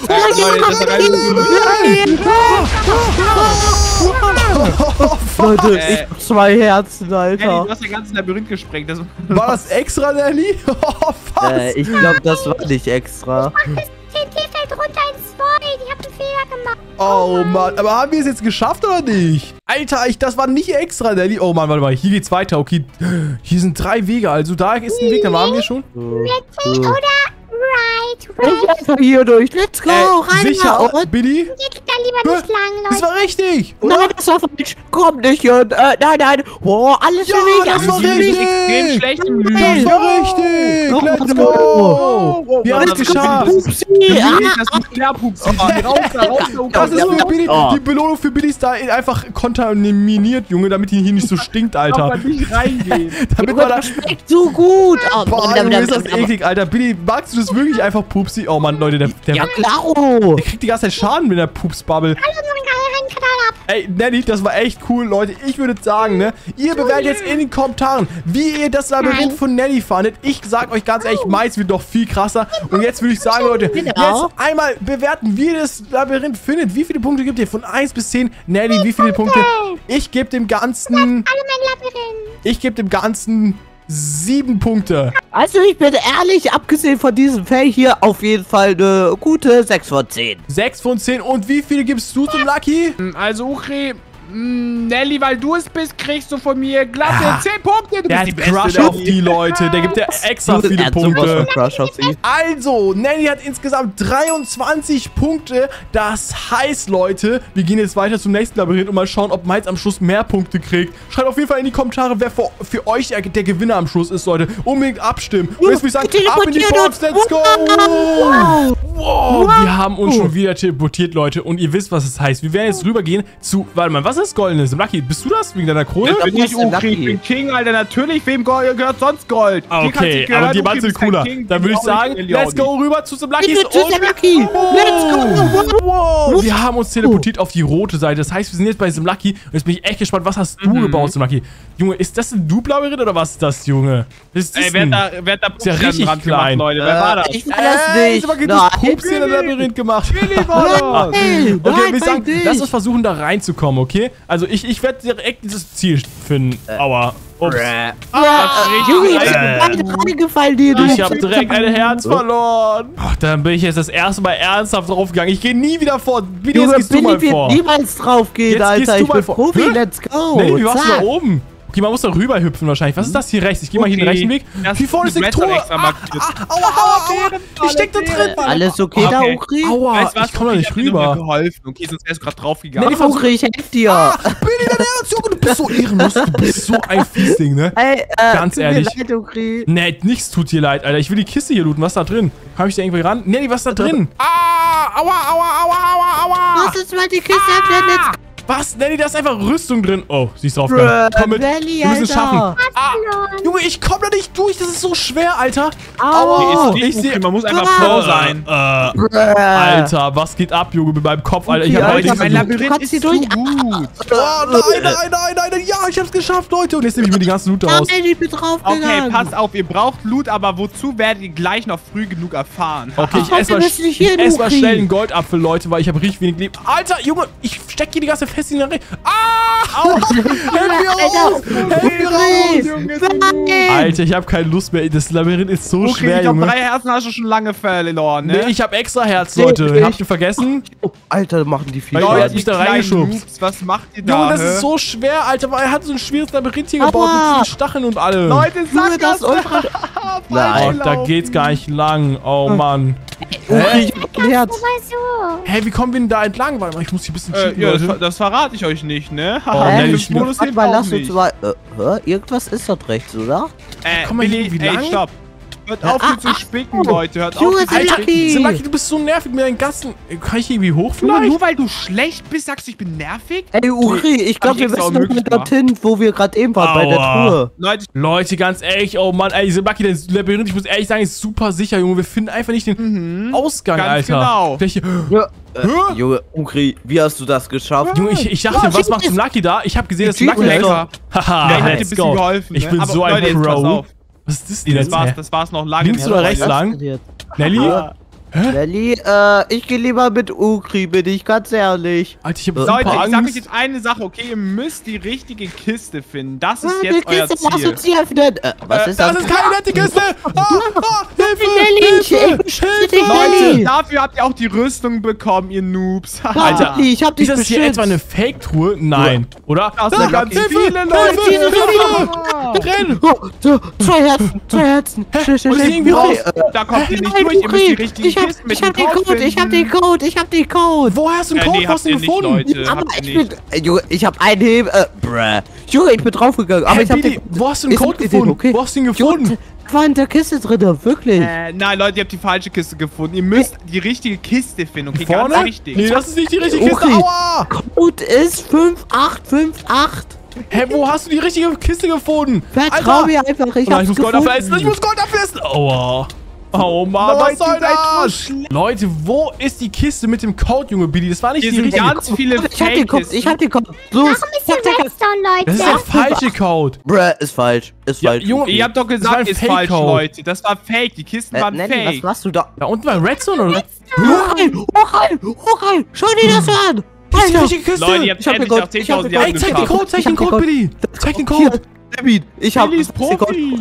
Leute, ich hab 2 Herzen, Nelly, Alter. du hast ein ganzes Labyrinth gesprengt. Das War das extra, Nelly? Oh, was? Ich glaube, das war nicht extra. TNT fällt runter ins Void. Ich hab einen Fehler gemacht. Oh Mann, aber haben wir es jetzt geschafft oder nicht? Alter, das war nicht extra, Nelly. Oh Mann, warte mal, hier geht's weiter. Okay, hier sind 3 Wege, also da ist ein Weg, da waren wir schon. Oder right. Ich einfach hier durch. Let's go. Rein Sicher, da. Und Billy? Geht da lieber nicht lang, Das Leute. war richtig, oder? nein, das war falsch. Komm nicht hier. Nein. Boah, alles Ja, für mich. das alles war für mich. richtig. extrem schlecht im Das Lügen. war richtig. Let's go. Wir haben es geschafft. Das muss klar pupsen. Raus da. Das ist für Billy, Oh. die Belohnung für Billy ist da einfach kontaminiert, Junge, damit ihn hier nicht so stinkt, Alter. Aber nicht reingehen. Damit man da... Das schmeckt so gut. Oh, Boah, Junge, ist das eklig, Alter. Billy, magst du das wirklich einfach, Pupsi? Oh Mann, Leute, der Ja, klaro. kriegt die ganze Zeit Schaden mit der Pupsbubble. Hallo, so einen geilen Kanal ab. Ey, Nelly, das war echt cool, Leute. Ich würde sagen, ne, ihr bewertet jetzt in den Kommentaren, wie ihr das Labyrinth von Nelly fandet. Ich sag euch ganz ehrlich, meins wird doch viel krasser. Und jetzt würde ich sagen, Leute, jetzt einmal bewerten, wie ihr das Labyrinth findet. Wie viele Punkte gibt ihr von 1 bis 10? Nelly, wie viele Punkte? Ich gebe dem Ganzen... Alle mein Labyrinth. Ich gebe dem Ganzen 7 Punkte. Also ich bin ehrlich, abgesehen von diesem Fell hier, auf jeden Fall eine gute 6 von 10. 6 von 10. Und wie viele gibst du zum Lucky? Also, Ukri, Nelly, weil du es bist, kriegst du von mir glatte 10 Punkte. Du Der bist die hat Beste. Crush auf die Leute. Der gibt ja extra viele Punkte. Crush auf sie. Also, Nelly hat insgesamt 23 Punkte. Das heißt, Leute, wir gehen jetzt weiter zum nächsten Labyrinth und mal schauen, ob Miles am Schluss mehr Punkte kriegt. Schreibt auf jeden Fall in die Kommentare, wer für euch der Gewinner am Schluss ist, Leute. Unbedingt abstimmen. Und jetzt würde ich sagen, ab in die Box, let's go! Wow, wir haben uns schon wieder teleportiert, Leute. Und ihr wisst, was es heißt. Wir werden jetzt rübergehen zu... Warte mal, was ist Goldenes? Lucky, bist du das? Wegen deiner Krone? Ich bin nicht Das ist Ukri, ich bin King, Alter. Natürlich, wem gehört sonst Gold? Ah, Dir kann's okay, nicht gehören, aber die Ukri, Bands sind bist kein cooler. King, Dann würde ich auch nicht sagen, Million. let's go rüber zu dem Lucky. Bitte, zu Lucky. Let's go. Wow, wir haben uns teleportiert auf die rote Seite. Das heißt, wir sind jetzt bei diesem Lucky. Und jetzt bin ich echt gespannt, was hast du gebaut, Sim Lucky? Junge, ist das ein Duplo-Labyrinth oder was ist das, Junge? Was ist das Ey, wer denn? hat da Ist ja richtig dran klein. gemacht, Leute? Wer war das? Ich war das nicht. Sag mal, gibt es Pups in ein Labyrinth gemacht? Hey, Okay, nein, wir sagen, mein lass Dich. uns versuchen, da reinzukommen, okay? Also ich werde direkt dieses Ziel finden. Aua. Ups. Junge, ich bin beide reingefallen, die du. Ich habe direkt ein Herz verloren. Ach, dann bin ich jetzt das erste Mal ernsthaft draufgegangen. Ich gehe nie wieder vor. Bitte, jetzt Junge, gehst du mal Billy vor. wird niemals drauf gehen, Jetzt gehst Alter. du Ich mal bin vor. Profi, Hä? let's go. Nee, wie warst du da Zack. oben? Okay, man muss da rüber hüpfen wahrscheinlich. Was ist das hier rechts? Ich gehe mal hier den rechten Weg. Hier vorne ist eine Truhe. Aua. Ich steck da drin. Alles okay da, Okay. Ukri? Aua, Weißt du was? ich komme da nicht hab dir noch mal rüber. geholfen. Okay, sonst wärst du gerade draufgegangen. Nee, Ukri, ich helf dir. Billy, dein Ernst, Junge, du bist so ehrenlos. Du bist so ein Fiesling, ne? Ey, Ganz tut mir ehrlich. leid, Ukri. Nee, nichts tut dir leid, Alter. Ich will die Kiste hier looten. Was ist da drin? Komm ich da irgendwie ran? Nee, was ist da drin? Aua. Lass uns mal die Kiste öffnen, let's go. Was? Nelly, da ist einfach Rüstung drin. Oh, sie ist draufgegangen. Komm mit. Nelly, Wir müssen es Alter. schaffen. Verloren. Junge, ich komme da nicht durch. Das ist so schwer, Alter. Au. ich sehe... Man muss einfach Pro sein. Alter, was geht ab, Junge, mit meinem Kopf, Alter? Ich Okay, hab Alter, heute mein nicht... Labyrinth kannst hier durch. gut. Oh, nein. Ja, ich hab's geschafft, Leute. Und jetzt nehme ich mir die ganzen Loot raus. Nelly, ich bin draufgegangen. Okay, passt auf, ihr braucht Loot, aber wozu werdet ihr gleich noch früh genug erfahren? Okay, ich Ach, ess mal, wir müssen hier ich ess mal hinkriegen. schnell einen Goldapfel, Leute, weil ich habe richtig wenig Leben. Alter, Junge, ich steck hier die ganze fest in der Rede. Helf mir raus! Helf mir raus! Alter, ich habe keine Lust mehr. Das Labyrinth ist so Okay, schwer, ich glaub, Junge. 3 Herzen hast du schon lange verloren, ne? Nee, ich habe extra Herz, Leute. Wirklich? Habt ihr vergessen? Oh, Alter, machen die viel Leute, Schaden. er hat mich da kleinen reingeschubst. Noobs, was macht ihr da? Junge, das hä? ist so schwer, Alter, weil er hat so ein schweres Labyrinth hier gebaut mit Aua. vielen Stacheln und allem. Leute, Junge, sag das das! ultra... Oh, Nein. da geht's gar nicht lang. Oh, Mann. Ukri, ich hab ein Herz. Aber so. Hä, wie kommen wir denn da entlang? Warte mal, ich muss hier ein bisschen cheaten, Ja, Leute. das verrate ich euch nicht, ne? Oh, Nelly, Fünf Modus Warte hilft mal, auch lass uns nicht. mal... Irgendwas ist dort rechts, oder? Komm mal Billy, irgendwie ey, lang. stopp. Hört auf, hier zu spicken, Leute. Hört auf, Junge, hier zu Alter, spicken. Simlaki, du bist so nervig mit deinen Gassen. Kann ich irgendwie hoch Nur, vielleicht? nur weil du schlecht bist, sagst du, ich bin nervig? Ey, Uri, ich glaube, wir extra müssen noch mal unmöglich dorthin, wo wir gerade eben waren, bei der Aua. Truhe. Leute, Ganz ehrlich, oh Mann, ey, Simlaki, das Labyrinth, ich muss ehrlich sagen, ist super sicher, Junge. Wir finden einfach nicht den Ausgang, ganz Alter. genau. Welche, Ja, Hä? Junge, Uri, wie hast du das geschafft? Junge, ich dachte, was macht Simlaki da? Ich habe gesehen, dass Simlaki da ist. lecker. Haha, Ja, ich hab dir ein let's bisschen go. geholfen. Ich ne? bin Aber so ein Leute, jetzt pass Pro. auf. Was ist das Nee, denn jetzt? das war's noch lange. Links nicht. oder rechts lang? Nelly? Ja. Nelly, ich gehe lieber mit Uri, bin ich ganz ehrlich. Alter, ich habe Leute, super ich sag euch Angst. jetzt eine Sache, okay? Ihr müsst die richtige Kiste finden. Das ist Die jetzt euer Kiste, lass Ziel. uns die öffnen. Was ist das? Das ist keine nette Kiste! Hilfe! Nelly, Hilfe! Leute, Hilfe! dafür habt ihr auch die Rüstung bekommen, ihr Noobs. Alter, Nelly, ich hab dich Ist das hier beschützt. etwa eine Fake-Truhe? Nein, oder? Das sind ganz Hilfe! viele Leute. Hilfe! Renn! Oh, so, 2 Herzen, 2 Herzen. Schnell, schnell, Wo ist schnell. die irgendwie raus? Da kommt ihr nicht Nein, durch, ihr müsst die Uri, richtige ich hab Kiste mit den dem Code Code, ich hab den finden. Code, ich hab den Code. Woher hast du einen Code? Nee, Wo hast du ihn habt ihr nicht, gefunden? Leute. Aber Habt ihr ich bin, nicht. Junge, ich hab einen Heben, Junge, ich bin draufgegangen, aber Hey, ich hab Billy, den, wo hast du den Ist Code mit den, gefunden? okay? Wo hast du ihn gefunden? Junge, war in der Kiste drin, wirklich. Nein, Leute, ihr habt die falsche Kiste gefunden. Ihr müsst die richtige Kiste finden, okay? Vorne? Ganz wichtig. Nee, das ist nicht die richtige Kiste. Okay. Aua! Code ist 5858. Hä, wo hast du die richtige Kiste gefunden? Vertrau mir einfach, ich Nein, hab's ich muss Gold gefunden. abfressen. Ich muss Gold abfressen. Aua. Oh Mann, Leute, was soll ihr seid so das? schlecht. Leute, wo ist die Kiste mit dem Code, Junge Billy? Das war nicht Hier die sind richtige. ganz viele Ich hab den Code, ich hab den Code. Los, Warum ist hier Redstone, Leute? Das ist der falsche Code. Ist falsch, ist Ja, falsch. Junge, Ihr habt doch Das war ein gesagt, ist falsch, Fake-Code. Leute. Das war fake. Die Kisten waren Nelly, was fake. machst du da? Da unten war Redstone, oder? Hoch rein, schau dir das an. Das ist die Alter. richtige Kiste. Leute, ihr habt Ich hab den endlich nach Code, ich hab 10.000 den Jahren Ey, zeig den geschafft. Code, zeig Ich hab den den Code, Code. Billy. Zeig den Hier, Code. David, ich hab Billy ist Profi.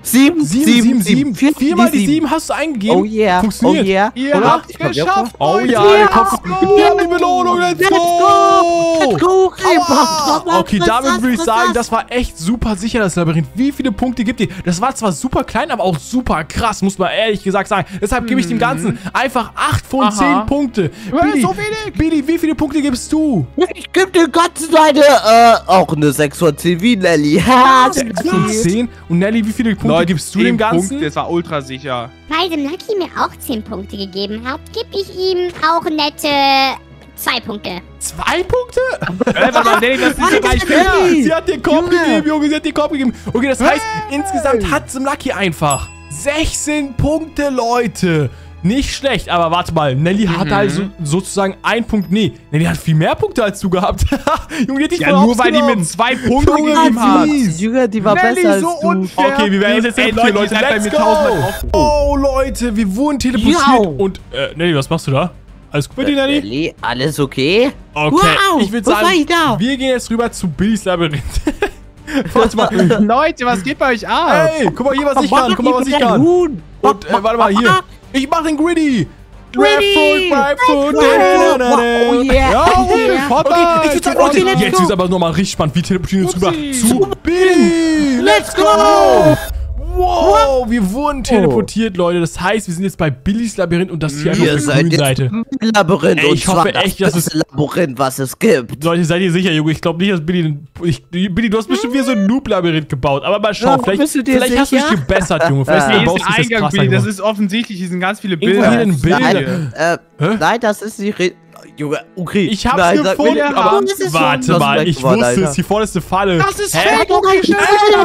7. 4 mal die 7 hast du eingegeben. Oh yeah, Funktioniert. oh yeah. Ihr Oder? habt Ich hab geschafft, Oh Leute. ja, Ja, du kommst. Wir haben die Belohnung. Let's Let's go. go, Aua. Okay, damit würde ich sagen, das war echt super sicher, das Labyrinth. Wie viele Punkte gibt ihr? Das war zwar super klein, aber auch super krass, muss man ehrlich gesagt sagen. Deshalb gebe ich dem Ganzen einfach 8 von 10 Punkte. Billy, so wenig. Billy, wie viele Punkte gibst du? Ich geb dem Ganzen auch eine 6 von 10 wie Nelly. Ha, 6 von 10. Und Nelly, wie viele Punkte Leute, gibst du dem 10 Ganzen? Punkte, das war ultra sicher. Weil dem Lucky mir auch 10 Punkte gegeben hat, gebe ich ihm auch nette 2 Punkte. 2 Punkte? Warte mal, Nelly, das ist ja gleich fair. Sie hat dir Korb Junge. gegeben, Junge, sie hat dir Korb gegeben. Okay, das heißt, insgesamt hat Simlaki einfach 16 Punkte, Leute. Nicht schlecht, aber warte mal, Nelly hat also sozusagen 1 Punkt. Nee, Nelly hat viel mehr Punkte als du gehabt. Junge, die hat dich Ja, voll nur weil die ausgenommen. mit 2 Punkten Junge, gegeben hat. mies. Junge, die war Nelly, besser als so du. unfair. Okay, wir werden jetzt Ey, hier, Leute, ihr seid bei let's mir go. 1000 drauf. Oh, Leute, wir wurden teleportiert. Jau. Und, Nelly, was machst du da? Alles gut bei dir, Nelly? Nelly, alles okay? Okay, Wow, ich würde wo war sagen, ich da? wir gehen jetzt rüber zu Billys Labyrinth. Warte mal. Leute, was geht bei euch ab? Hey, guck mal hier, was ich kann. Guck mal, was ich kann. Huhn. Und, warte mal, hier. Ich mach den Gritty. Gritty. Grapefruit. Oh yeah. Ja, okay. Yeah. Okay, ich würde sagen, Okay, Leute, let's jetzt go. ist aber nochmal richtig spannend. Wir teleportieren uns rüber Upsi. zu Billy. Let's go. Wow, wir wurden teleportiert, Leute. Das heißt, wir sind jetzt bei Billys Labyrinth und das hier einfach Ihr auf der seid grünen jetzt Seite. im Labyrinth Ey, und ich hoffe zwar echt, das dass es- beste Labyrinth, was es gibt. Leute, seid ihr sicher, Junge? Ich glaube nicht, dass Billy... Billy, du hast bestimmt wieder so ein Noob-Labyrinth gebaut. Aber mal schauen, Ja, bist du dir vielleicht hast du dich sicher? gebessert, Junge. Vielleicht Hier baust ist du es jetzt Eingang, krasser, Billy. Das Junge. ist offensichtlich. Hier sind ganz viele Irgendwo Bilder. hier ein Bild. Nein, nein, das ist die Junge, okay. Ich hab's Nein, sag mir gefunden, nicht, aber das ist so- warte das mal, ist ich weggeworfen, wusste es. Alter. Hier vorne ist eine Falle. Das ist Hä? fake. Okay, schnell.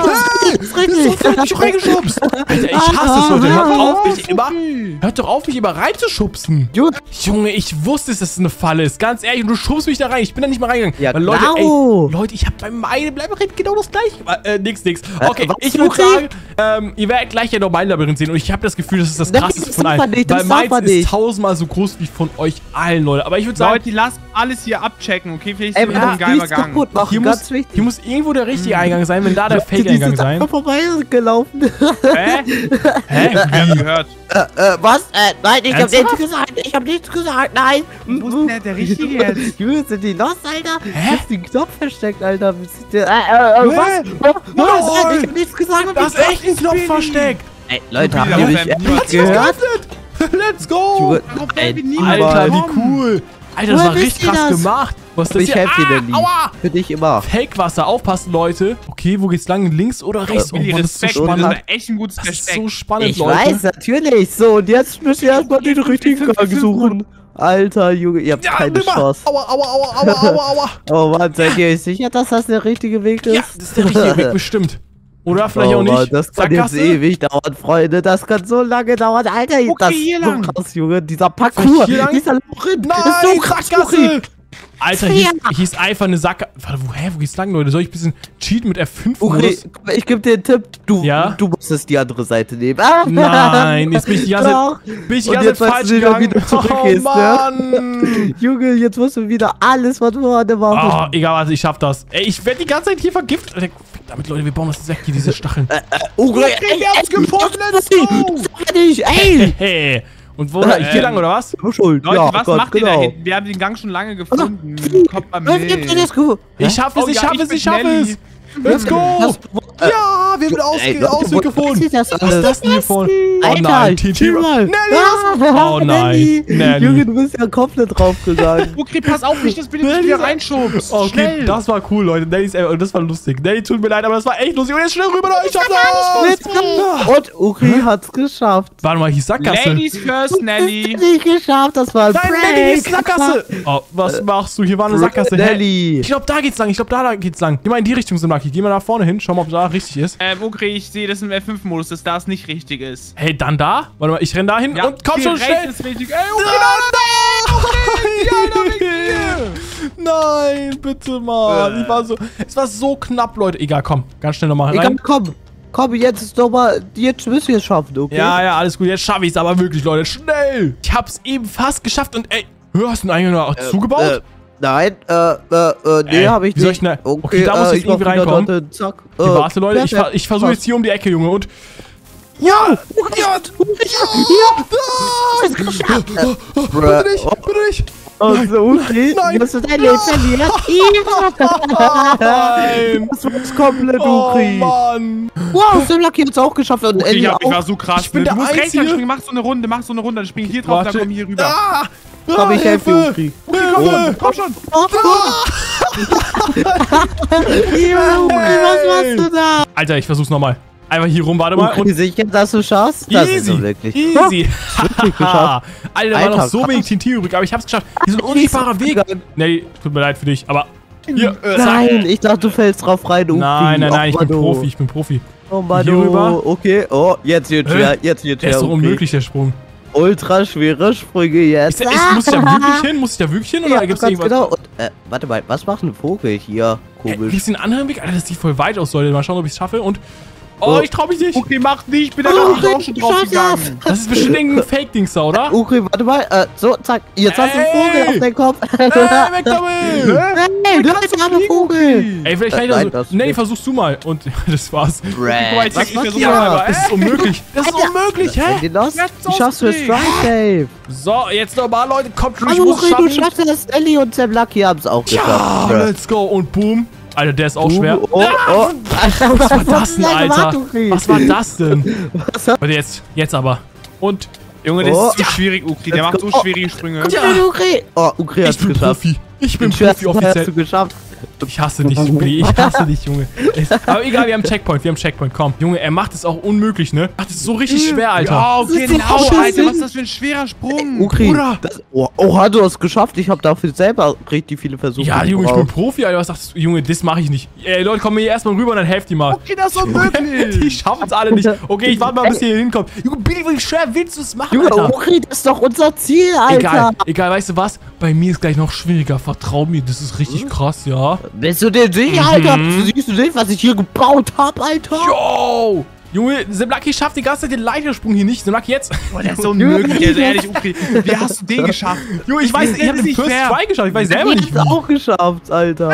Das hat mich reingeschubst. Alter, ich hasse es, Leute. Hört doch auf, mich immer reinzuschubsen. Junge, Junge, ich wusste es, dass es eine Falle ist. Ganz ehrlich, und du schubst mich da rein. Ich bin da nicht mal reingegangen. Ja, Weil, Leute, genau. ey, Leute, ich habe bei meinem Labyrinth genau das gleiche. Nix. Okay, was, ich würde okay? sagen, ihr werdet gleich ja noch mein Labyrinth sehen. Und ich habe das Gefühl, das ist das Nein, krasseste das von darf man allen. nicht, das Weil darf meins man ist nicht. 1000-mal so groß wie von euch allen, Leute. Aber ich würde sagen, Leute, lasst alles hier abchecken, okay? Vielleicht ey, ist hier wir ein geiler nichts Gang. kaputt machen, hier ganz wichtig. muss irgendwo der richtige Eingang sein, wenn da der Fake-Eingang sein. vorbeigelaufen. Hä? Hä? Wir haben gehört. Was? Nein, ich hab Ernsthaft? nichts gesagt. Ich hab nichts gesagt. Nein. Wo ist denn der Richtige jetzt? Junge, sind die lost, Alter? Hä? Ist den Knopf versteckt, Alter? Was? Was? Ich hab nichts gesagt. Da ist echt ein Knopf versteckt. Ey, Leute, Billy, habt ihr auf mich einem echt Hat sich was gehört? geöffnet. Let's go. Junge, Warum ey, bleiben wir niemals Alter, kommen? wie cool. Alter, das Woher war wisst richtig ihr krass das? gemacht. Was ist das Ich hier? helfe dir, Nelly. Aua! Für dich immer. Fake-Wasser, aufpassen, Leute. Okay, wo geht's lang? Links oder rechts? Willi, Mann, das ist so Respekt, das spannend. ist echt ein gutes Das ist Versteck. so spannend, Ich Leute. weiß, natürlich. So, und jetzt müssen wir erstmal den richtigen Gang suchen. Alter, Junge, ihr habt keine nimm mal. Chance. Aua, aua, aua, aua, aua, aua. Oh Mann, seid ihr euch sicher, dass das der richtige Weg ist? Ja, das ist der richtige Weg, bestimmt. Oder vielleicht auch Oh nicht. Mann, das kann jetzt Sackgasse? ewig dauern, Freunde. Das kann so lange dauern. Alter, das hier ist so lang. krass, Junge. Dieser Parcours, hier lang? dieser Labyrinth, Nein, ist so krass, Sackgasse. Uri. Alter, hier ist einfach eine Sackgasse. Warte, wo geht's lang, Leute? Soll ich ein bisschen cheaten mit F5? Uri, ich gebe dir einen Tipp. Ja? Du musstest die andere Seite nehmen. Nein, jetzt bin ich die ganze Doch. Zeit Und jetzt weißt falsch du wieder, wie gegangen. du zurückgehst, Oh, Mann. Junge, jetzt musst du wieder alles von vorne machen. Oh, egal, also ich schaff das. Ey, ich werde die ganze Zeit hier vergiftet. Alter, damit, Leute, wir bauen das weg, hier, diese Stacheln. Uri, wir haben's gefunden, let's go. Sag nicht, ey! Hey. Und wo? Hier lang, oder was? Schuld. Leute, ja, was Gott, macht ihr da genau. hinten? Wir haben den Gang schon lange gefunden. Kommt mal Was gibt dir mit. das gut? Ich schaff es, Oh ich ja, schaff ich es, bin ich schaff Nelly. es. Let's go. Ja, wir haben einen Ausweg gefunden. Was Was ist das denn hier vorne? Oh Alter, nein, TNT. chill mal. Nelly! Oh nein, Nelly. Nelly. Junge, du bist ja komplett draufgegangen. Okay, pass auf, nicht, dass du Nelly dich wieder ist- reinschubst. Okay, Schnell. das war cool, Leute. Nelly ist, das war lustig. Nelly, tut mir leid, aber das war echt lustig. Und jetzt schnell rüber, Leute. Ich schaff das. Und Uri hat's geschafft. Warte mal, hier ist Sackgasse. Ladies first, Nelly. Nicht geschafft, das war ein Nein, Prank. Nelly, hier ist Sackgasse. Oh, was machst du? Hier war eine Sackgasse. Hä? Nelly. Ich glaube, da geht's lang. Ich glaube, da geht's lang. Geh mal in die Richtung, Simaki. Geh mal nach vorne hin. Schau mal, ob da richtig ist. Okay, ich sehe das im F5-Modus, dass das nicht richtig ist. Hey, dann da? Warte mal, ich renn da hin und komm schon hier schnell. rechts ist richtig. Ey, Nein, bitte mal. Es war so knapp, Leute. Egal, komm. Ganz schnell nochmal Egal, rein. komm, jetzt ist doch mal, jetzt müssen wir es schaffen, okay? Ja, alles gut. Jetzt schaffe ich es aber wirklich, Leute. Schnell. Ich hab's eben fast geschafft und ey, hast du den Eingang noch zugebaut? Nein, nee, habe ich wie soll nicht. ich denn- okay, da muss ich irgendwie mach wieder reinkommen. dort, zack. Okay, warte, Leute. Ich versuche jetzt hier um die Ecke, Junge. Und ja! Bitte nicht! Bitte nicht! Also, okay, Nein. musst du dein Leben verlieren. Nein! Das war's komplett, Oh, Uri. Mann! Wow, Simlaki hat's auch geschafft und Okay, Ellie ich auch. war so krass. Ich bin ne? der Du musst rechts Einzige. anspringen, mach so eine Runde, dann spring ich hier drauf, dann komm hier rüber. Ah! Komm, ich helfe dir, Uri. Komm schon. Was machst du da? Alter, ich versuch's nochmal. Einfach hier rum, warte mal. Uri, sicher, dass du schaffst? Das ist Easy, so wirklich. easy. geschafft. Alter, da war noch Alter, so krass. wenig TNT übrig, aber ich hab's geschafft. Hier ist ein unsichtbarer Weg. Nee, tut mir leid für dich, aber hier. Nein, ich dachte, du fällst drauf rein, Uri. Nein, Och, ich bin Mano. Profi, ich bin Profi. Oh Mann, Hier rüber. Okay, oh, jetzt wird Hä? schwer, jetzt wird Der schwer. ist doch Uri. unmöglich, der Sprung. Ultra schwere Sprünge jetzt. Muss ich da wirklich hin? Muss ich da wirklich hin? Oder Ja, gibt's ganz irgendwas? genau. Und, warte mal, was macht ein Vogel hier? Komisch. Gibt's einen anderen Weg? Alter, das sieht voll weit aus, Leute. Mal schauen, ob ich's schaffe und... Oh, ich trau mich nicht. Okay, mach nicht, ich bin da auch schon drauf gegangen. Das ist bestimmt irgendein Fake-Dings da, oder? Okay, warte mal. So, zack. Jetzt hast du einen Vogel auf deinem Kopf. Weg damit! Hey, du hast einen Vogel. Ey, vielleicht kann ich Nein, das das so... Nee, nicht. versuch's du mal. Und das war's. Guck mal, jetzt Was ich machst versuche du mal da? selber. Das ist unmöglich. Das ist unmöglich, hä? Wenn du das, Jetzt du schaffst du ausdrehen. Strike Save. So, jetzt nochmal, Leute. Kommt schon, ich Also, muss es Uri, du schaffen. schaffst das. Ellie und Sam Lucky haben es auch Ja, geschafft. let's go. Und boom. Alter, der ist auch schwer. Oh. Was war das denn, Alter? Was war das denn? Warte, jetzt aber. Und... Junge, das Oh. ist zu schwierig, Ukri. Der Let's macht so go. schwierige Sprünge. Ja. Ukri. Oh, Ukri Ich hat's bin geschafft. Profi. Ich bin Den Profi schwersten Teil hast du offiziell. geschafft. Ich hasse dich, Ukri. Ich hasse dich, Junge. Aber egal, wir haben Checkpoint. Komm. Junge, er macht es auch unmöglich, ne? Macht es so richtig schwer, Alter. Ja, Das ist genau, doch scheiße. Alter. Was ist das für ein schwerer Sprung? Ukri, Bruder. oha, du hast es geschafft. Ich habe dafür selber richtig viele Versuche Ja, Junge, ich bin gebraucht. Profi, Alter. Was sagst du? Junge, das mache ich nicht. Ey, Leute, kommen hier erstmal rüber und dann helft ihr mal. Okay, das ist Die unmöglich. schaffen es alle nicht. Okay, ich warte mal, bis ihr hier hinkommt. Junge, Billy, wie schwer willst du es machen, Junge, Alter? Ukri, das ist doch unser Ziel, Alter. Egal, weißt du was? Bei mir ist gleich noch schwieriger. Vertrau mir, das ist richtig krass, ja. Bist du dir sicher, Alter? Siehst du nicht, was ich hier gebaut habe, Alter? Yo! Junge, Simlaki schafft die ganze Zeit den Leitersprung hier nicht. Simlaki jetzt. Boah, der ist so unmöglich. Also ehrlich, Ukri. Wie hast du den geschafft? Junge, ich weiß, Das ich hab ist den nicht First fair. Try geschafft. Ich weiß selber Ich nicht, hab's wie. auch geschafft, Alter.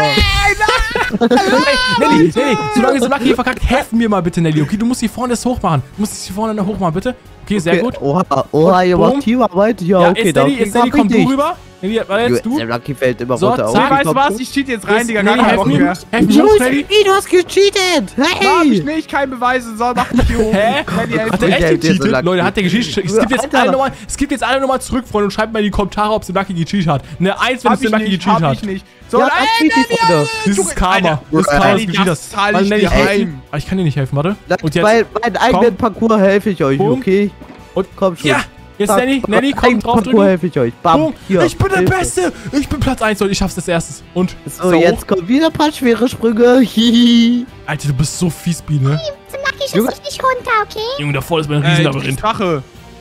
Nelly, solange Simlaki hier verkackt, helfen mir mal bitte, Nelly. Okay, du musst hier vorne das hoch machen. Du musst es hier vorne noch hoch machen, bitte. Okay, sehr gut. Oha, ihr Boom. macht Teamarbeit? Ja, Ja, okay, jetzt Nelly, komm du rüber. Nelly, warte jetzt du. Der Lucky fällt immer So, runter. zack. Oh, Weißt du was? Ich cheat jetzt rein, Digga. Nelly, Gar helf keinen Bock mir. mehr. Helf mir los, Nelly. Du hast gecheatet! Hab ich Hey! nicht, kein Beweise, soll mach mich hier hoch. Hä? Nelly, helf Hat mir. er echt Der so gecheatet? Lucky. Leute, hat der gecheatet? Es gibt jetzt alle nochmal zurück, Freunde, und schreibt mal in die Kommentare, ob Lucky gecheatet hat. Eine 1, wenn Hab es ich Lucky nicht, gecheatet hab hat. ich nicht. So, Ja, ey, absichtlich, Nelly, Freunde. Das ist Karma. Alter, Das ist Karma, dass du Nelly, gecheatet das hast. zahl ich Warte, Nelly, dir helf heim. mir. Aber ich kann dir nicht helfen, warte. Und jetzt. Bei meinem eigenen Parcours helfe ich euch, Punkt. okay? Und Komm schon. ja, jetzt Zack, Nelly, komm, eigenen drauf Parcours drücken. helfe ich euch. Bam, Boom. hier. Ich bin der Hilfe. Beste. Ich bin Platz 1, Leute. Ich schaff's als erstes. Und? So, jetzt kommen wieder ein paar schwere Sprünge. Hihi. Alter, du bist so fies, Biene. Zimlaki, Junge. schieß dich nicht runter, okay? Junge, da vorne ist mein Ey, Riesenlabyrinth. Drache.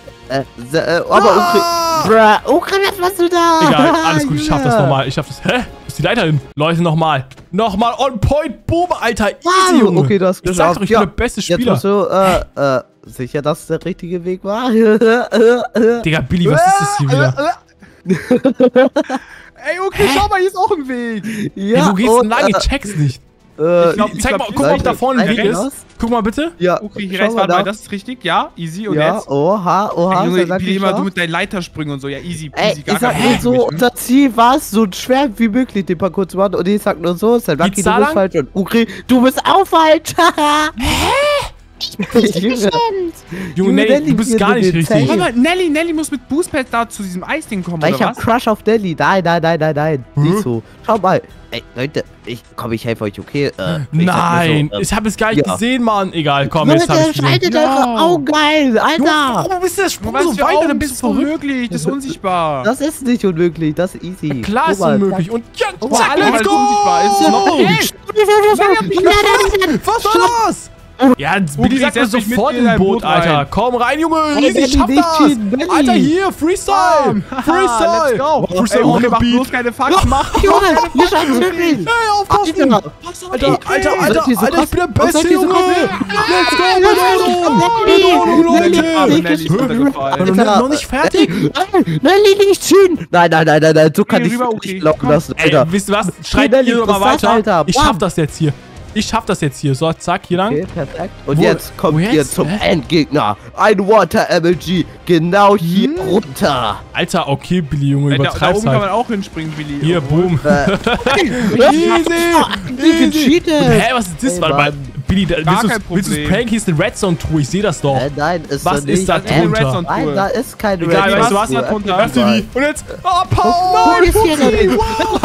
Aber Ukri, was machst du da? Egal, alles gut, ich schaff das Yeah. nochmal. Ich schaff das. Hä? Wo ist die Leiter hin? Leute, nochmal. Nochmal on point. Boom, Alter. Easy, Junge. Okay, das Ich sag doch, ich bin der beste Jetzt Spieler. musst du, sicher, dass es der richtige Weg war? Digga, Billy, was ist das hier wieder? Ey, okay, schau mal, hier ist auch ein Weg. Ey, wo geht's denn lang? Ich check's nicht. Zeig mal, guck mal, ob da vorne ein Weg Leute, ist. Guck mal bitte. Ja, Okay, hier schau rechts, warte da. mal, das ist richtig, ja, easy. Und Ja, jetzt? oha, Ey, Junge, sag wie ich immer, ja. du mit deinen Leitersprüngen und so, ja, easy, Ey, easy, ich sag nur so, unser Ziel war es, so schwer wie möglich den Parcours zu machen. Und ich sag nur so, Lucky, Geht's du da bist lang? falsch. Und Ukri, du bist auch falsch. Richtig bestimmt. Junge, Nelly, du bist gar nicht richtig. Warte mal, Nelly muss mit Boostpad da zu diesem Eisding kommen, Weil ich oder hab was? Crush auf Nelly. Nein. Nicht so. Schau mal. Ey, Leute, ich helfe euch, okay? Nein, ich hab es gar nicht ja. gesehen, Mann. Egal, komm, jetzt hab Leute, ich gesehen. schaltet eure Augen geil, Alter. Warum bist du das Sprung Was so für weit? Augen, Dann das bist ist du verrückt. unmöglich, das ist unsichtbar. Das ist nicht unmöglich, das ist easy. Klar ist Guck mal, unmöglich. Und ja, Guck mal, zack, alle, weil let's es go. unsichtbar ist. Was war das? Ja, Billy sagt setz mir dich mit sofort mir in in ein ein Boot, Boot Alter. rein. Komm rein, Junge. Hey, Easy, ich Billy, schaff nicht das. cheaten, Billy. Alter, hier, Freestyle. Freestyle. Let's go. Freestyle Ey, on okay, the mach bloß beat. keine Faxen, mach Junge, wir schaffen wirklich. Hey, aufpassen. Alter. Alter, ich bin der Beste, diese Junge. Let's go, Belohnung. Nelly, aber Leute. Nelly ist runtergefallen. Noch nicht fertig? Nelly, nicht cheaten. Nein, so kann Geh ich rüber, nicht okay. glauben Komm. lassen, Ey, Alter. wisst ihr was? Schreibt Nelly, ihr doch mal was ist das, weiter. Alter? Ich Bam. schaff das jetzt hier. Ich schaff das jetzt hier. So, zack, hier lang. Okay, perfekt. Und Wo- jetzt kommt wo ihr jetzt? zum Hä? Endgegner. Ein Water MLG. Genau hier runter. Alter, okay, Billy, Junge, Ey, da übertreib's oben kann man halt. auch hinspringen, Billy. Hier, boom. Wie gecheatet. Hä, was ist das? Ey, Warte mal, Mann. Billy, Gar kein willst du Problem. pranken? Hier ist eine Redstone-Truhe, ich sehe das doch. Nein, ist Was da nicht. ist da Das ist eine drunter? Redstone Nein, da ist keine Egal, Redstone. weißt du was? Da drunter. Öffne die. Und jetzt. Oh, Paul! Oh, ist hier drin.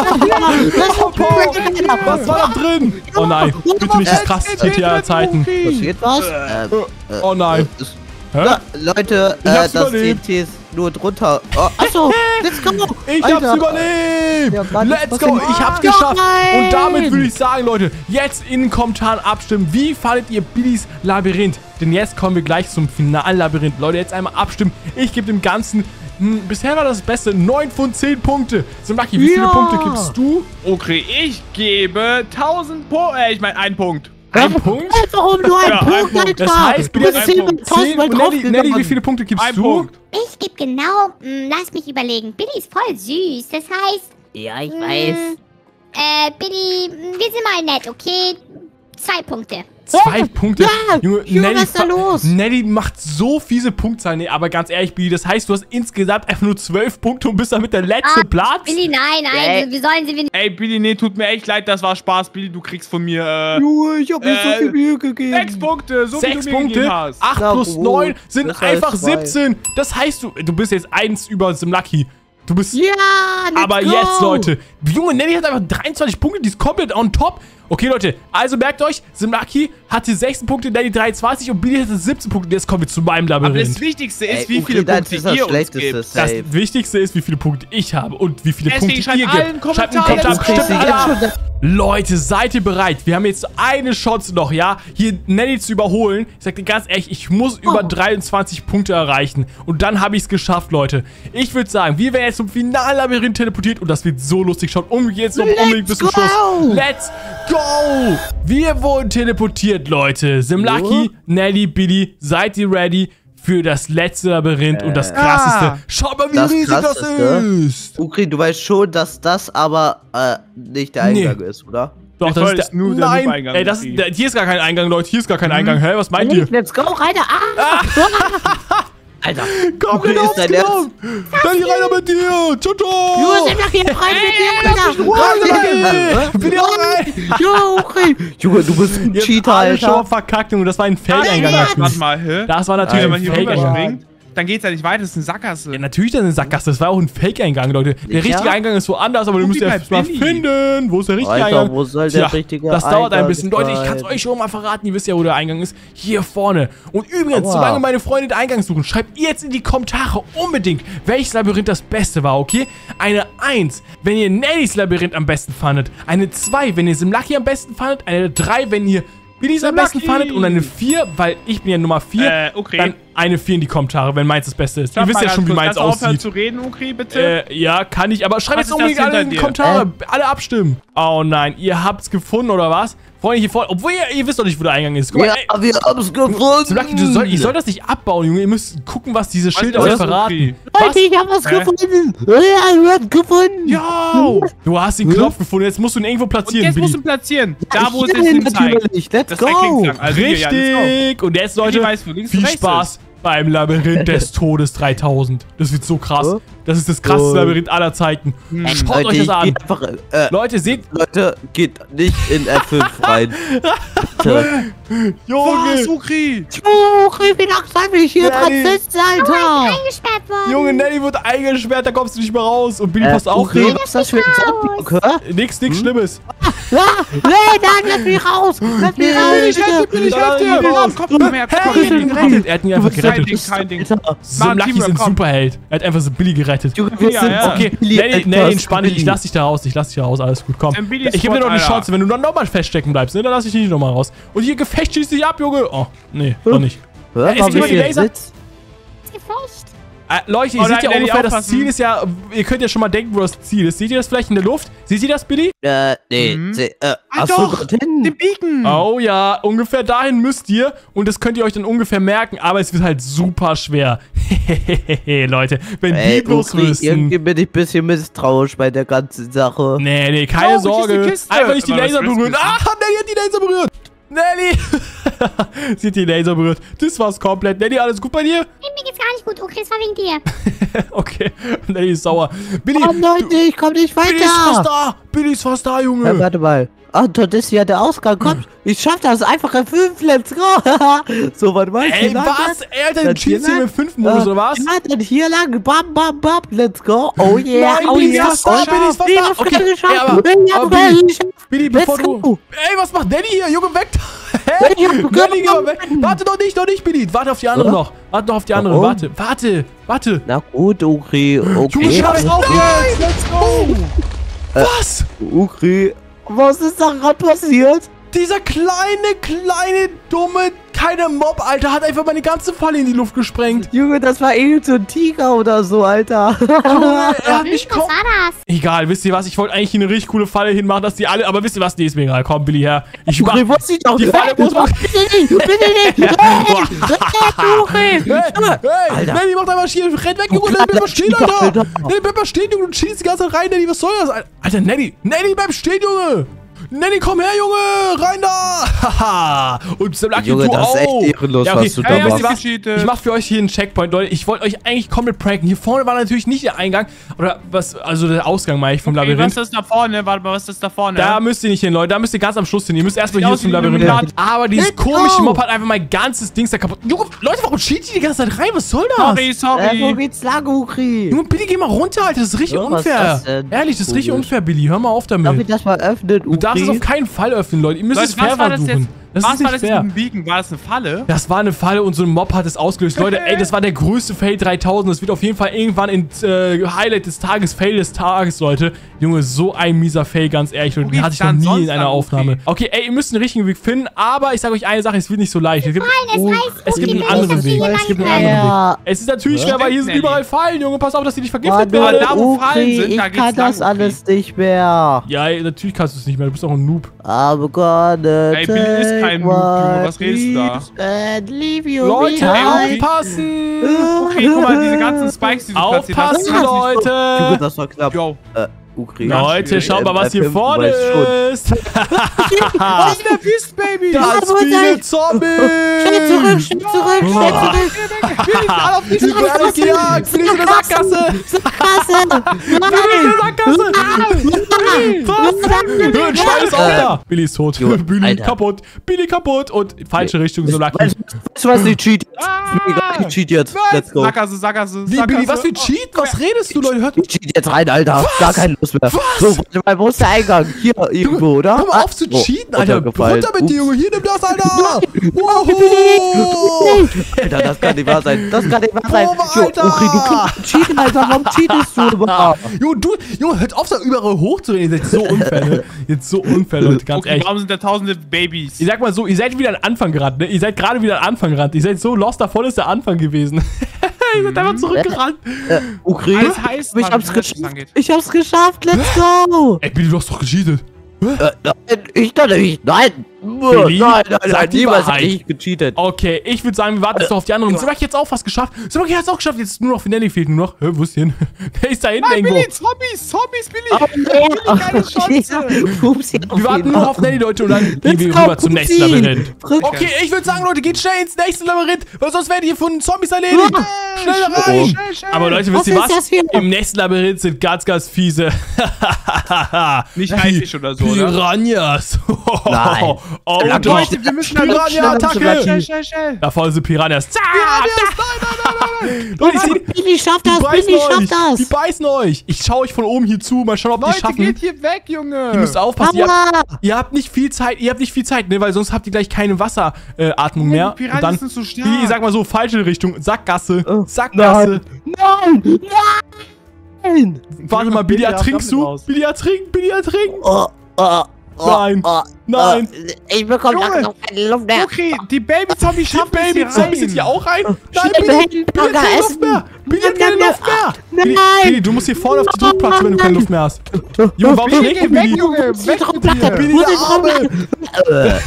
Was war da drin? Oh nein, bitte nicht das krasse GTA-Zeiten. Passiert was? Oh nein. Hä? Leute, Ich hab's das überlebt. TNT ist nur drunter. Oh, achso, let's go. Ich Alter. hab's überlebt! Ja, Mann, Let's was go! denn? Ich hab's Ja, geschafft! nein. Und damit würde ich sagen, Leute, jetzt in den Kommentaren abstimmen. Wie fandet ihr Billys Labyrinth? Denn jetzt kommen wir gleich zum finalen Labyrinth. Leute, jetzt einmal abstimmen. Ich gebe dem Ganzen, bisher war das Beste, 9 von 10 Punkte. So, Lucky, wie viele Ja. Punkte gibst du? Okay, ich gebe 1000 Punkte. Ich meine, 1 Punkt. Ein Punkt? Warum nur ein Ja, Punkt, ein Punkt. Alter? Das heißt, du Billy bist hat einen Punkt. 10.000 Mal Nelly, wie draufgegangen. viele Punkte gibst Ein du? Punkt. Ich gebe genau, lass mich überlegen. Billy ist voll süß. Das heißt, Ja, ich Billy, wir sind mal nett, okay? 2 Punkte. 2 Punkte. Ja, Junge, Junge, was ist da los? Nelly macht so fiese Punktzahlen. Nee, aber ganz ehrlich, Billy, das heißt, du hast insgesamt einfach nur 12 Punkte und bist damit der letzte Platz? Billy, nein, wir sollen sie Ey, Billy, nee, tut mir echt leid, das war Spaß. Billy, du kriegst von mir, Junge, ich hab mir so viel Mühe gegeben. 6 Punkte, so wie 6 du mir Punkte, gegeben hast. 8 Na plus gut, 9 sind das heißt einfach 2. 17. Das heißt, du bist jetzt 1 über Simlucky. Du bist... Ja, let's Aber go. jetzt, Leute, Junge, Nelly hat einfach 23 Punkte, die ist komplett on top. Okay, Leute, also merkt euch, Simlucky hatte 16 Punkte, Nelly 23 und Billy hatte 17 Punkte. Jetzt kommen wir zu meinem Aber das Labyrinth. Wichtigste ist, Ey, wie viele okay, das Punkte ist das ihr uns Schlechteste. gebt. Das Safe. Wichtigste ist, wie viele Punkte ich habe und wie viele Deswegen Punkte schreibt ihr alle gebt. in den Schreibt in den Kommentaren, Kommentaren, das stimmt ist alle jetzt ab. Leute, seid ihr bereit? Wir haben jetzt eine Chance noch, ja, hier Nelly zu überholen. Ich sag dir ganz ehrlich, ich muss über 23 Punkte erreichen. Und dann habe ich es geschafft, Leute. Ich würde sagen, wir werden jetzt zum Finallabyrinth teleportiert und das wird so lustig. Schaut jetzt noch unbedingt bis zum Let's Schluss. go! Let's go! Wir wurden teleportiert, Leute. Simlucky, Nelly, Billy, seid ihr ready für das letzte Labyrinth und das krasseste? Schaut mal, wie Das riesig das Krasseste? ist. Okay, du weißt schon, dass das aber nicht der Eingang ist, oder? Doch, Ich das weiß, ist der, nur der nein, Noob-Eingang ey, das, ist hier ist gar kein Eingang, Leute, hier ist gar kein Eingang. Hä, was meint ihr? Let's go, Reiter. Alter. Komm, Okay, genau, ist dein genau. Nelly, rein mit dir. Ciao, ciao. Junge, Mlaki, rein mit dir, Alter. Bin ich auch rein. Junge, du bist ein Ihr habt Cheater, alle schon Alter. verkackt, Junge. Das war ein Fake-Eingang. Warte mal, hä? Das war natürlich Wenn man ein hier Fake-Eingang. rüberspringt, dann geht's ja nicht weiter, das ist eine Sackgasse. Ja, natürlich ist das eine Sackgasse. Das war auch ein Fake-Eingang, Leute. Der richtige Ja? Eingang ist woanders, aber du müsst Guck, erst mal Billy. finden. Wo ist der richtige Alter, Eingang? wo soll der richtige das dauert ein Eingang bisschen. Leute, ich kann es sein? euch schon mal verraten. Ihr wisst ja, wo der Eingang ist. Hier vorne. Und übrigens, Aua. solange meine Freunde den Eingang suchen, schreibt ihr jetzt in die Kommentare unbedingt, welches Labyrinth das Beste war, okay? Eine 1, wenn ihr Nellys Labyrinth am besten fandet. Eine 2, wenn ihr Simlaki am besten fandet. Eine 3, wenn ihr Billys am besten Simlaki. fandet. Und eine 4, weil ich bin ja Nummer 4. Okay. Dann eine 4 in die Kommentare, wenn meins das Beste ist. Sag Ihr wisst mal ja ganz schon, wie kurz, meins kannst du aufhören aussieht. zu reden, Ukri, bitte? Ja, kann ich, aber schreibt Was jetzt ist das unbedingt alle in hinter die dir? Kommentare. Alle abstimmen. Oh nein, ihr habt's gefunden, oder was? Freunde, hier vorne, obwohl ihr wisst doch nicht, wo der Eingang ist. Guck mal, Ja, ey, wir haben's gefunden. Simlaki, ich soll das nicht abbauen, Junge. Ihr müsst gucken, was diese Schilder ist euch das, verraten. Ukri? Was? Leute, ich hab was Hä? gefunden. Ja, ich hab gefunden. Ja! Du hast den Knopf gefunden, jetzt musst du ihn irgendwo Und platzieren, jetzt musst du Billy. ihn platzieren. Da, wo es Hier jetzt hinzeigt. natürlich. Let's Das zeigt go. links lang. Also hier, ja, let's go. Richtig! Und jetzt, Leute, Billy weiß, wo links und viel rechts Spaß beim Labyrinth des Todes 3000. Das wird so krass. Das ist das krasseste Labyrinth aller Zeiten. Schaut euch das an. Geht einfach, Leute, seht, Leute, geht nicht in F5 rein. Bitte. Junge, Was, Ukri? Wie lange soll ich hier dran Nelly. sitzen, Alter? Eingesperrt worden. Junge, Nelly wird eingesperrt, da kommst du nicht mehr raus. Und Billy passt auch okay, rein. was ist das für ein Zombie, okay? Nix Schlimmes. Nee, nein, lass mich raus. Lass mich raus, Bin ich Nein, auf dir? nein, Komm, komm her, komm Er hat ihn her. gerettet. Er hat ihn einfach Kein gerettet. Ding, kein Ding. Simlaki ist ein komm. Superheld. Er hat einfach so Billy gerettet. Junge, wir Ja, sind ja. Okay, Billy, Nelly, etwas entspann dich. Ich Billy. lass dich da raus. Ich lass dich da raus. Alles gut, komm. Billy ist Ich gebe dir noch eine Alter. Chance, wenn du noch mal feststecken bleibst, ne? Dann lass ich dich nicht nochmal raus. Und hier Gefecht schießt dich ab, Junge. Oh, nee, doch nicht. Hör ist mal, hier wie die viel Laser? sitzt. Gefecht. Leute, ihr Oh, seht nein, ja Nelly, ungefähr, das aufpassen. Ziel ist ja, ihr könnt ja schon mal denken, wo das Ziel ist. Seht ihr das vielleicht in der Luft? Seht ihr das, Billy? Nee, achso, doch, dorthin. Den Beacon. Oh ja, ungefähr dahin müsst ihr. Und das könnt ihr euch dann ungefähr merken, aber es wird halt super schwer. Leute, wenn die bloß Ukri, wüssten. irgendwie bin ich ein bisschen misstrauisch bei der ganzen Sache. Nee, keine Oh, hier ist die Sorge. Kiste. Einfach nicht die Aber was Laser willst du berühren. wissen? Ah, Nelly hat die Laser berührt. Nelly! Sie hat die Laser berührt. Das war's komplett. Nelly, alles gut bei dir? Hey, mir geht's gar nicht gut. Okay, es war wegen dir. Okay. Nelly ist sauer. Billy, Oh Leute, ich komm nicht Billy ist fast weiter. da. Billy ist fast da, Junge. Warte mal. Ah, dort ist ja der Ausgang. Komm, ich schaff das. Einfach F5, let's go. So, warte mal. Ey, hier lang, was? Ey, Alter, dann du cheatst hier lang. im 5-Modus, oder was? Ja, dann hier lang. Bam, bam, bam. Let's go. Oh yeah. Nein, oh Billy ist yeah. fast da. Billy ist fast Ich da. hab's Okay, gerade geschafft. ey, aber Ich hab's Billy, gerade geschafft. Billy, Let's bevor du... go. Ey, was macht Nelly hier? Junge, weg da. Hä? Ich hab Nelly, geh mal weg. Warte doch nicht, Billy. Warte auf die anderen noch. Warte noch auf die anderen. Warum? Warte. Na gut, Ukri. Junge, Okay. schaff's auch jetzt. Let's go. Was? Ukri. Was ist da gerade passiert? Dieser kleine, dumme, keine Mob, Alter, hat einfach meine ganze Falle in die Luft gesprengt. Junge, das war irgend so ein Tiger oder so, Alter. Junge, er hat mich Was kaum... war das? Egal, wisst ihr was? Ich wollte eigentlich hier eine richtig coole Falle hinmachen, dass die alle... Aber wisst ihr was? Nee, ist mir egal. Komm, Billy, her. Ich mach... Ukri, wusste ich doch Die nicht. Falle muss man... Bitte nicht. Ukri. Hey, Nelly, mach einfach hier. Renn weg, Junge. Nelly, bleib mal stehen, Alter. Alter. Nelly, bleib mal stehen, Junge. Du schießt die ganze Zeit rein, Nelly. Was soll das? Alter, Nelly, bleib stehen, Junge. Nelly, komm her, Junge! Rein da! Haha! Und Simlaki, Junge, du das ist echt auch! ehrenlos, Ja, okay. was du Ja, da wisst ihr machst. was? Cheatet. Ich mach für euch hier einen Checkpoint, Leute. Ich wollte euch eigentlich komplett pranken. Hier vorne war natürlich nicht der Eingang. Oder was, also der Ausgang, meine ich, vom Okay, Labyrinth. was ist da vorne? Warte mal, was ist da vorne? Da müsst ihr nicht hin, Leute. Da müsst ihr ganz am Schluss hin. Ihr müsst erstmal Sieht hier aus zum wie ein Labyrinth. Illuminati. Aber dieses Let's komische go. Mob hat einfach mein ganzes Dings da kaputt. Junge, Leute, warum cheat ihr die ganze Zeit rein? Was soll das? Sorry, Wo sorry. geht's lang, Ukri? Junge, Billy, geh mal runter, Alter. Das ist richtig Ja, was ist unfair. das denn? Ehrlich, das ist richtig Komisch. unfair, Billy. Hör mal auf Darf ich damit. das mal öffnen, Du darfst es auf Ukri? keinen Fall öffnen, Leute. Ihr müsst es Leute, fair was war das jetzt? versuchen. Das Was ist nicht war das fair. mit dem Beacon? War das eine Falle? Das war eine Falle und so ein Mob hat es ausgelöst. Leute, ey, das war der größte Fail 3000. Das wird auf jeden Fall irgendwann ins Highlight des Tages, Fail des Tages, Leute. Junge, so ein mieser Fail, ganz ehrlich. Leute, Wo den hatte geht's ich noch dann nie sonst in einer lang, Aufnahme. okay? Okay, ey, ihr müsst einen richtigen Weg finden, aber ich sage euch eine Sache, es wird nicht so leicht. Es gibt, Es heißt, es gibt Ukri, einen anderen Weg. dass Es gibt wir einen hier anderen Weg. Ja. Es ist natürlich schwer, weil hier sind Nelly. überall Fallen, Junge. Pass auf, dass die nicht vergiftet Warte, werden. da, wo Fallen Ukri, sind, da ich geht's kann das lang, Ukri. alles nicht mehr. Ja, ey, natürlich kannst du es nicht mehr. Du bist doch ein Noob. I'm gonna Ey, Billy ist kein Noob, Junge. Was redest du da? and leave you Leute, behind. aufpassen! Okay, guck mal, diese ganzen Spikes, die du platziert hast. Aufpassen, Junge, Leute! das war knapp. Yo. Ukri. Leute, schaut mal, was hier vorne ist. Was ist der Wüstenbaby? Das ist viele Zombies. Schnell zurück, schnell zurück, schnell zurück. Wir sind alle auf die Die werden alle gejagt. Billy ist in der Sackgasse. Ein Schwein ist auch da. Billy ist tot. Jo, Billy Alter. kaputt. Billy kaputt. Und falsche Richtung, so Lucky. Weißt du was, ich cheat? Ich cheat jetzt. Let's go. Sackgasse. Wie, Billy, was für Cheat? Was redest du, Leute? Hört Ich cheat jetzt rein, Alter. Gar keine Lust mehr. Was? So, warte mal, wo ist der Eingang? Hier irgendwo, oder? Hör mal auf zu cheaten, Alter. Runtergefallen. Runter mit dir, Junge. Hier, nimm das, Alter. Wow. Alter, das kann nicht wahr sein. Das kann nicht wahr sein. Boah, Alter. Ukri, du kannst cheaten, Alter. Warum cheatest du überhaupt? Junge, hört auf, da überall hochzureden. Ihr seid so unfair, ne? Jetzt so unfair, Leute, ganz Okay, ehrlich. warum sind da tausende Babys? Ich sag mal so, ihr seid wieder an Anfang gerannt, ne? Ihr seid gerade wieder an Anfang gerannt. Ihr seid so lost, davon ist der Anfang gewesen. Ihr seid einfach zurückgerannt. Ukri, Alles heiß, ich Mann, hab's wie geschafft. das angeht. Ich hab's geschafft. Let's go. Ey, Billy, du hast doch gecheatet. Nein, ich doch nicht. Nein. Billy, Nein, sag die niemals Wahrheit. hätte ich gecheatet. Okay, ich würde sagen, wir warten jetzt noch auf die anderen. Sebaki hat auch was geschafft. Sebaki hat es auch geschafft. Jetzt nur noch Finelli fehlt nur noch. Hä, wo ist die hin? Der ist da hinten Nein, irgendwo. Billy, Zombies, Billy. Keine Chance. Wir warten nur noch auf Nelly, Leute, und dann gehen wir rüber zum nächsten Labyrinth. Okay, ich würde sagen, Leute, geht schnell ins nächste Labyrinth, weil sonst werdet ihr von den Zombies erledigt. Schnell da rein. Schnell. Aber Leute, wisst ihr Was ist was? das hier? Im nächsten Labyrinth sind ganz, ganz fiese. Nicht heißig oder so, oder? Piranhas. Nein. Oh, Leute, doch. Wir müssen da Piranha-Attacke. Schnell. Da vorne sind Piranhas. Zack. Nein. Leute, ich sehe, Billy schafft die das, beißen Billy euch. schafft das. Die beißen euch. Ich schaue euch von oben hier zu. Mal schauen, ob die Leute, schaffen. geht hier weg, Junge. Ihr müsst aufpassen. Aua. Ihr habt nicht viel Zeit, ne, weil sonst habt ihr gleich keine Wasseratmung mehr. Die Und Piranhas dann, sind so stark. ich sag mal so, falsche Richtung. Sackgasse. Oh, Sackgasse. Nein. Nein. Warte mal, Billy, ertrinkst du? raus. Billy, ertrinken. Oh, oh, Nein. Nein. Ich bekomme Junge. langsam keine Luft mehr. Okay, die Baby-Zombies Die schaffen es hier Baby-Zombies sind rein. hier auch rein. Nein, Schnell, Billy, Billy, Billy hat keine Luft mehr. Billy hat keine Luft mehr. Billy, Billy, du musst hier vorne auf die Druckplatte, wenn du keine Luft mehr hast. Junge, warum Billy, schlägt ihr geh weg, Billy? Junge. Weg mit dir. Billy, der Arme.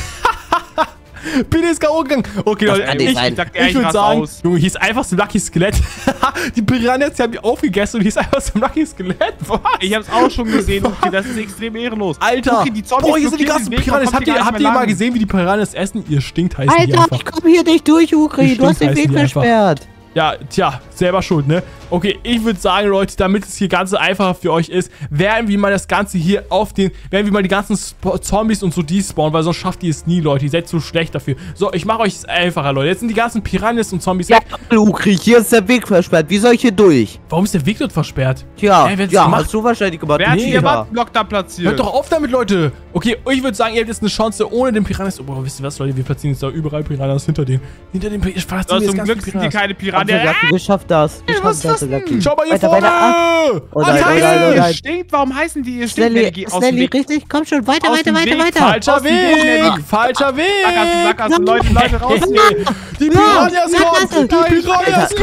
Billy ist K.O. gegangen. Okay, Leute, kann nicht ich sein. würde sagen, Junge, hier ist einfach so ein Lucky Skelett. Die Piranhas, die haben die aufgegessen und hier ist einfach so ein Lucky Skelett. Was? Ich hab's auch schon gesehen, okay, das ist extrem ehrenlos. Alter, Okay, die Zombies boah, hier sind die blockieren ganzen den Weg, Piranhas. man kommt hier gar Habt nicht ihr mehr mal lang. gesehen, wie die Piranhas essen? Ihr stinkt heißen die Alter, einfach. ich komme hier nicht durch, Ukri. Du hast den Bestimmt Weg heißen die einfach. versperrt. Ja, tja, selber schuld, ne? Okay, ich würde sagen, Leute, damit es hier ganz so einfacher für euch ist, werden wir mal das Ganze hier werden wir mal die ganzen Zombies und so despawnen, weil sonst schafft ihr es nie, Leute. Ihr seid zu schlecht dafür. So, ich mache euch es einfacher, Leute. Jetzt sind die ganzen Piranhas und Zombies Ja, weg. Ukri, hier ist der Weg versperrt. Wie soll ich hier durch? Warum ist der Weg dort versperrt? Tja, Ey, wenn's ja, gemacht- hast du wahrscheinlich gemacht. Wer hat Nee, hier den ja. Buttonblock da platziert? Hört doch auf damit, Leute. Okay, ich würde sagen, ihr habt jetzt eine Chance ohne den Piranhas. Oh, boah, wisst ihr was, Leute? Wir platzieren jetzt da überall Piranhas hinter den. Hinter den Piranhas. Ja, zum Glück sind die keine Piranhas. Wir schaffen das. Wir was schaffen ist das das, denn? Lucky. Schau mal hier Weiter, vorne. weiter. Oh nein, Attacke! oh nein, oh Ihr nein. stinkt, warum heißen die? Ihr stinkt, Snelly, Nelly, aus dem Snelly, Weg. richtig? Komm schon, weiter, Aus weiter, dem weiter, Weg, weiter. Falscher Aus dem Weg, Nelly. Weg. Falscher Weg. Sackgassen, Leute, raus. Die Piranhas Ja, kommen! Die Sackgasse. Piranhas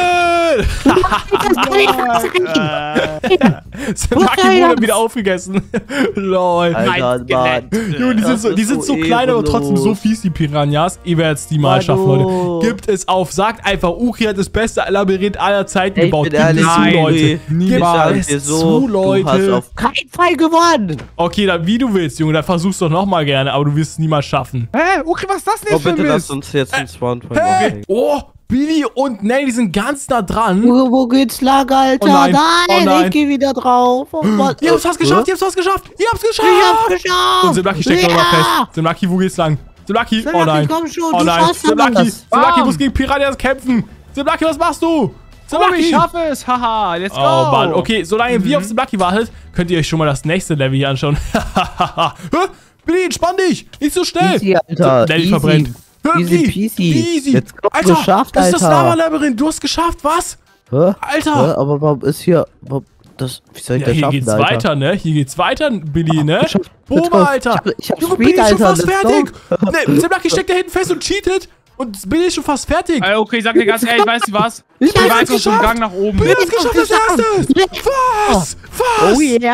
kommen! Lucky wurde wieder aufgegessen. Lol. Alter, Mann. Junge, die sind so klein, aber trotzdem so fies, die Piranhas. Ihr werdet es die mal schaffen, Leute. Gibt es auf. Sagt einfach, Ukri hat das beste Labyrinth aller Zeiten Ich gebaut. bin Gibt ehrlich, es zu, nein, Leute. Gibt Niemals. es zu, Du hast Leute. auf keinen Fall gewonnen. Okay, dann wie du willst, Junge. Dann versuchst du doch nochmal gerne, aber du wirst es niemals schaffen. Hä? Okay, was ist das denn Oh, für bitte ein lass Mist? uns jetzt einen Spawnpoint Hä? machen. Oh, Billy und Nelly, die sind ganz nah dran. Wo geht's lang, Alter? Oh nein, oh nein. Ich geh wieder drauf. Oh, Mann. Ihr habt's fast geschafft, ihr habt's fast geschafft. Ihr habt's geschafft. Ich hab's geschafft. Und Simlaki steckt noch mal fest. Simlaki, wo geht's lang? Simlaki, oh Simlaki, nein. komm schon, Oh du nein, schaffst Simlaki, das. Simlaki Bam. muss gegen Piranhas kämpfen. Simlaki, was machst du? Oh, ich schaffe es. Haha, let's go. Oh Mann, okay, solange wir auf Simlaki wartet, könnt ihr euch schon mal das nächste Level hier anschauen. Hä? Billy, entspann dich, nicht so schnell. Easy, Alter. Nelly Easy. verbrennt. Hä, Easy wie? peasy. Easy. Jetzt komm, Alter, geschafft, das ist das Alter. Lava-Labyrinth, du hast geschafft, was? Hä? Alter. Aber warum ist hier... Wie soll ich Ja, das hier schaffen, geht's Alter? weiter, ne? Hier geht's weiter, Billy, ne? Let's Boom, go. Alter. Ich hab Junge, Speed, Billy ist schon Alter, fast let's fertig. go. Ne, Simlaki steckt da hinten fest und cheatet. Und Billy ist schon fast fertig. Okay, ich sag dir ganz ehrlich, weißt du was? Ich Ich war hab's einfach so einen geschafft. Gang nach oben. Billy hat's geschafft als erstes. Was? Was? Oh yeah.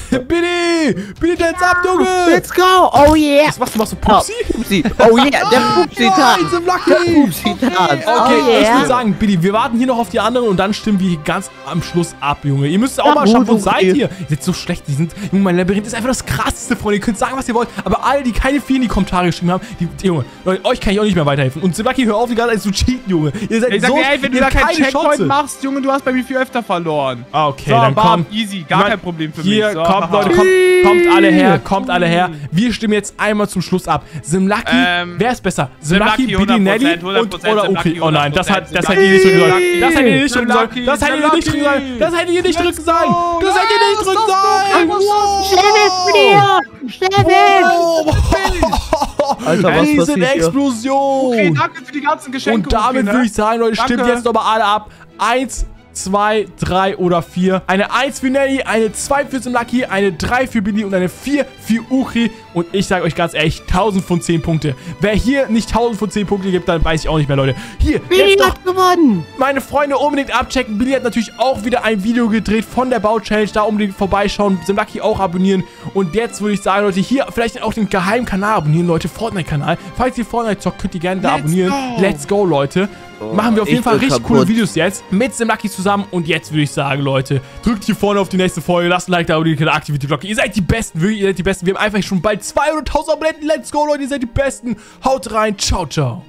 Billy, dance ab, Junge. Let's go. Oh yeah. Was machst du? Machst du Pupsi? Pupsi. Oh yeah, der Pupsi-Tanz. Nein, Lucky. Der Pupsi-Tanz. Okay, Oh ich yeah. würde sagen, Billy, wir warten hier noch auf die anderen und dann stimmen wir hier ganz am Schluss ab, Junge. Ihr müsst es auch Ja, mal gut, schaffen. Wo okay. seid ihr? Ihr seid so schlecht. Junge, mein Labyrinth ist einfach das krasseste, Freunde. Ihr könnt sagen, was ihr wollt, aber alle, die keine 4 in die Kommentare geschrieben haben, Junge, Leute, euch kann ich auch nicht mehr weiterhelfen. Und Lucky, hör auf, die ganze Zeit zu cheaten, Junge. Ihr seid Ich sag so, dir, ey, wenn du ihr da habt keinen keine Checkpoint Chance. machst, Junge, du hast bei mir viel öfter verloren. Ah, okay, So, dann Bam, komm. easy, gar kein Problem für mich. Hier, So, kommt, haha. Leute, kommt alle her. Wir stimmen jetzt einmal zum Schluss ab. Simlucky, wer ist besser? Simlucky, Billy, Nelly 100%, oder Uki? Simlucky, Oh nein, das hat 100%, ihr nicht drücken sollen. Simlucky. Das hättet ihr nicht drücken sollen. Simlucky, Das hättet ihr nicht drücken sollen. Das hättet ihr nicht drücken sollen. Das hättet ihr nicht drücken sollen. Schnell weg! Alter, was Riesen passiert hier? Explosion. Okay, danke für die ganzen Geschenke. Und damit okay, würde ich sagen, Leute, stimmt Danke. jetzt nochmal alle ab. 1, 2, 3 oder 4. Eine 1 für Nelly, eine 2 für Simlucky, eine 3 für Billy und eine 4 für Uchi. Und ich sage euch ganz ehrlich, 1000 von 10 Punkte. Wer hier nicht 1000 von 10 Punkte gibt, dann weiß ich auch nicht mehr, Leute. Hier, Billy jetzt noch hat gewonnen. meine Freunde unbedingt abchecken. Billy hat natürlich auch wieder ein Video gedreht von der Bau-Challenge. Da unbedingt vorbeischauen. Simlucky auch abonnieren. Und jetzt würde ich sagen, Leute, hier vielleicht auch den geheimen Kanal abonnieren, Leute. Fortnite-Kanal. Falls ihr Fortnite zockt, könnt ihr gerne da abonnieren. Let's go, Leute. Machen wir auf jeden Fall richtig coole Videos jetzt mit Simlucky zusammen. Und jetzt würde ich sagen, Leute, drückt hier vorne auf die nächste Folge. Lasst ein Like da, abonniert, aktiviert die Glocke. Ihr seid die Besten, wirklich, ihr seid die Besten. Wir haben einfach schon bald 200.000 Abonnenten. Let's go, Leute, ihr seid die Besten. Haut rein. Ciao, ciao.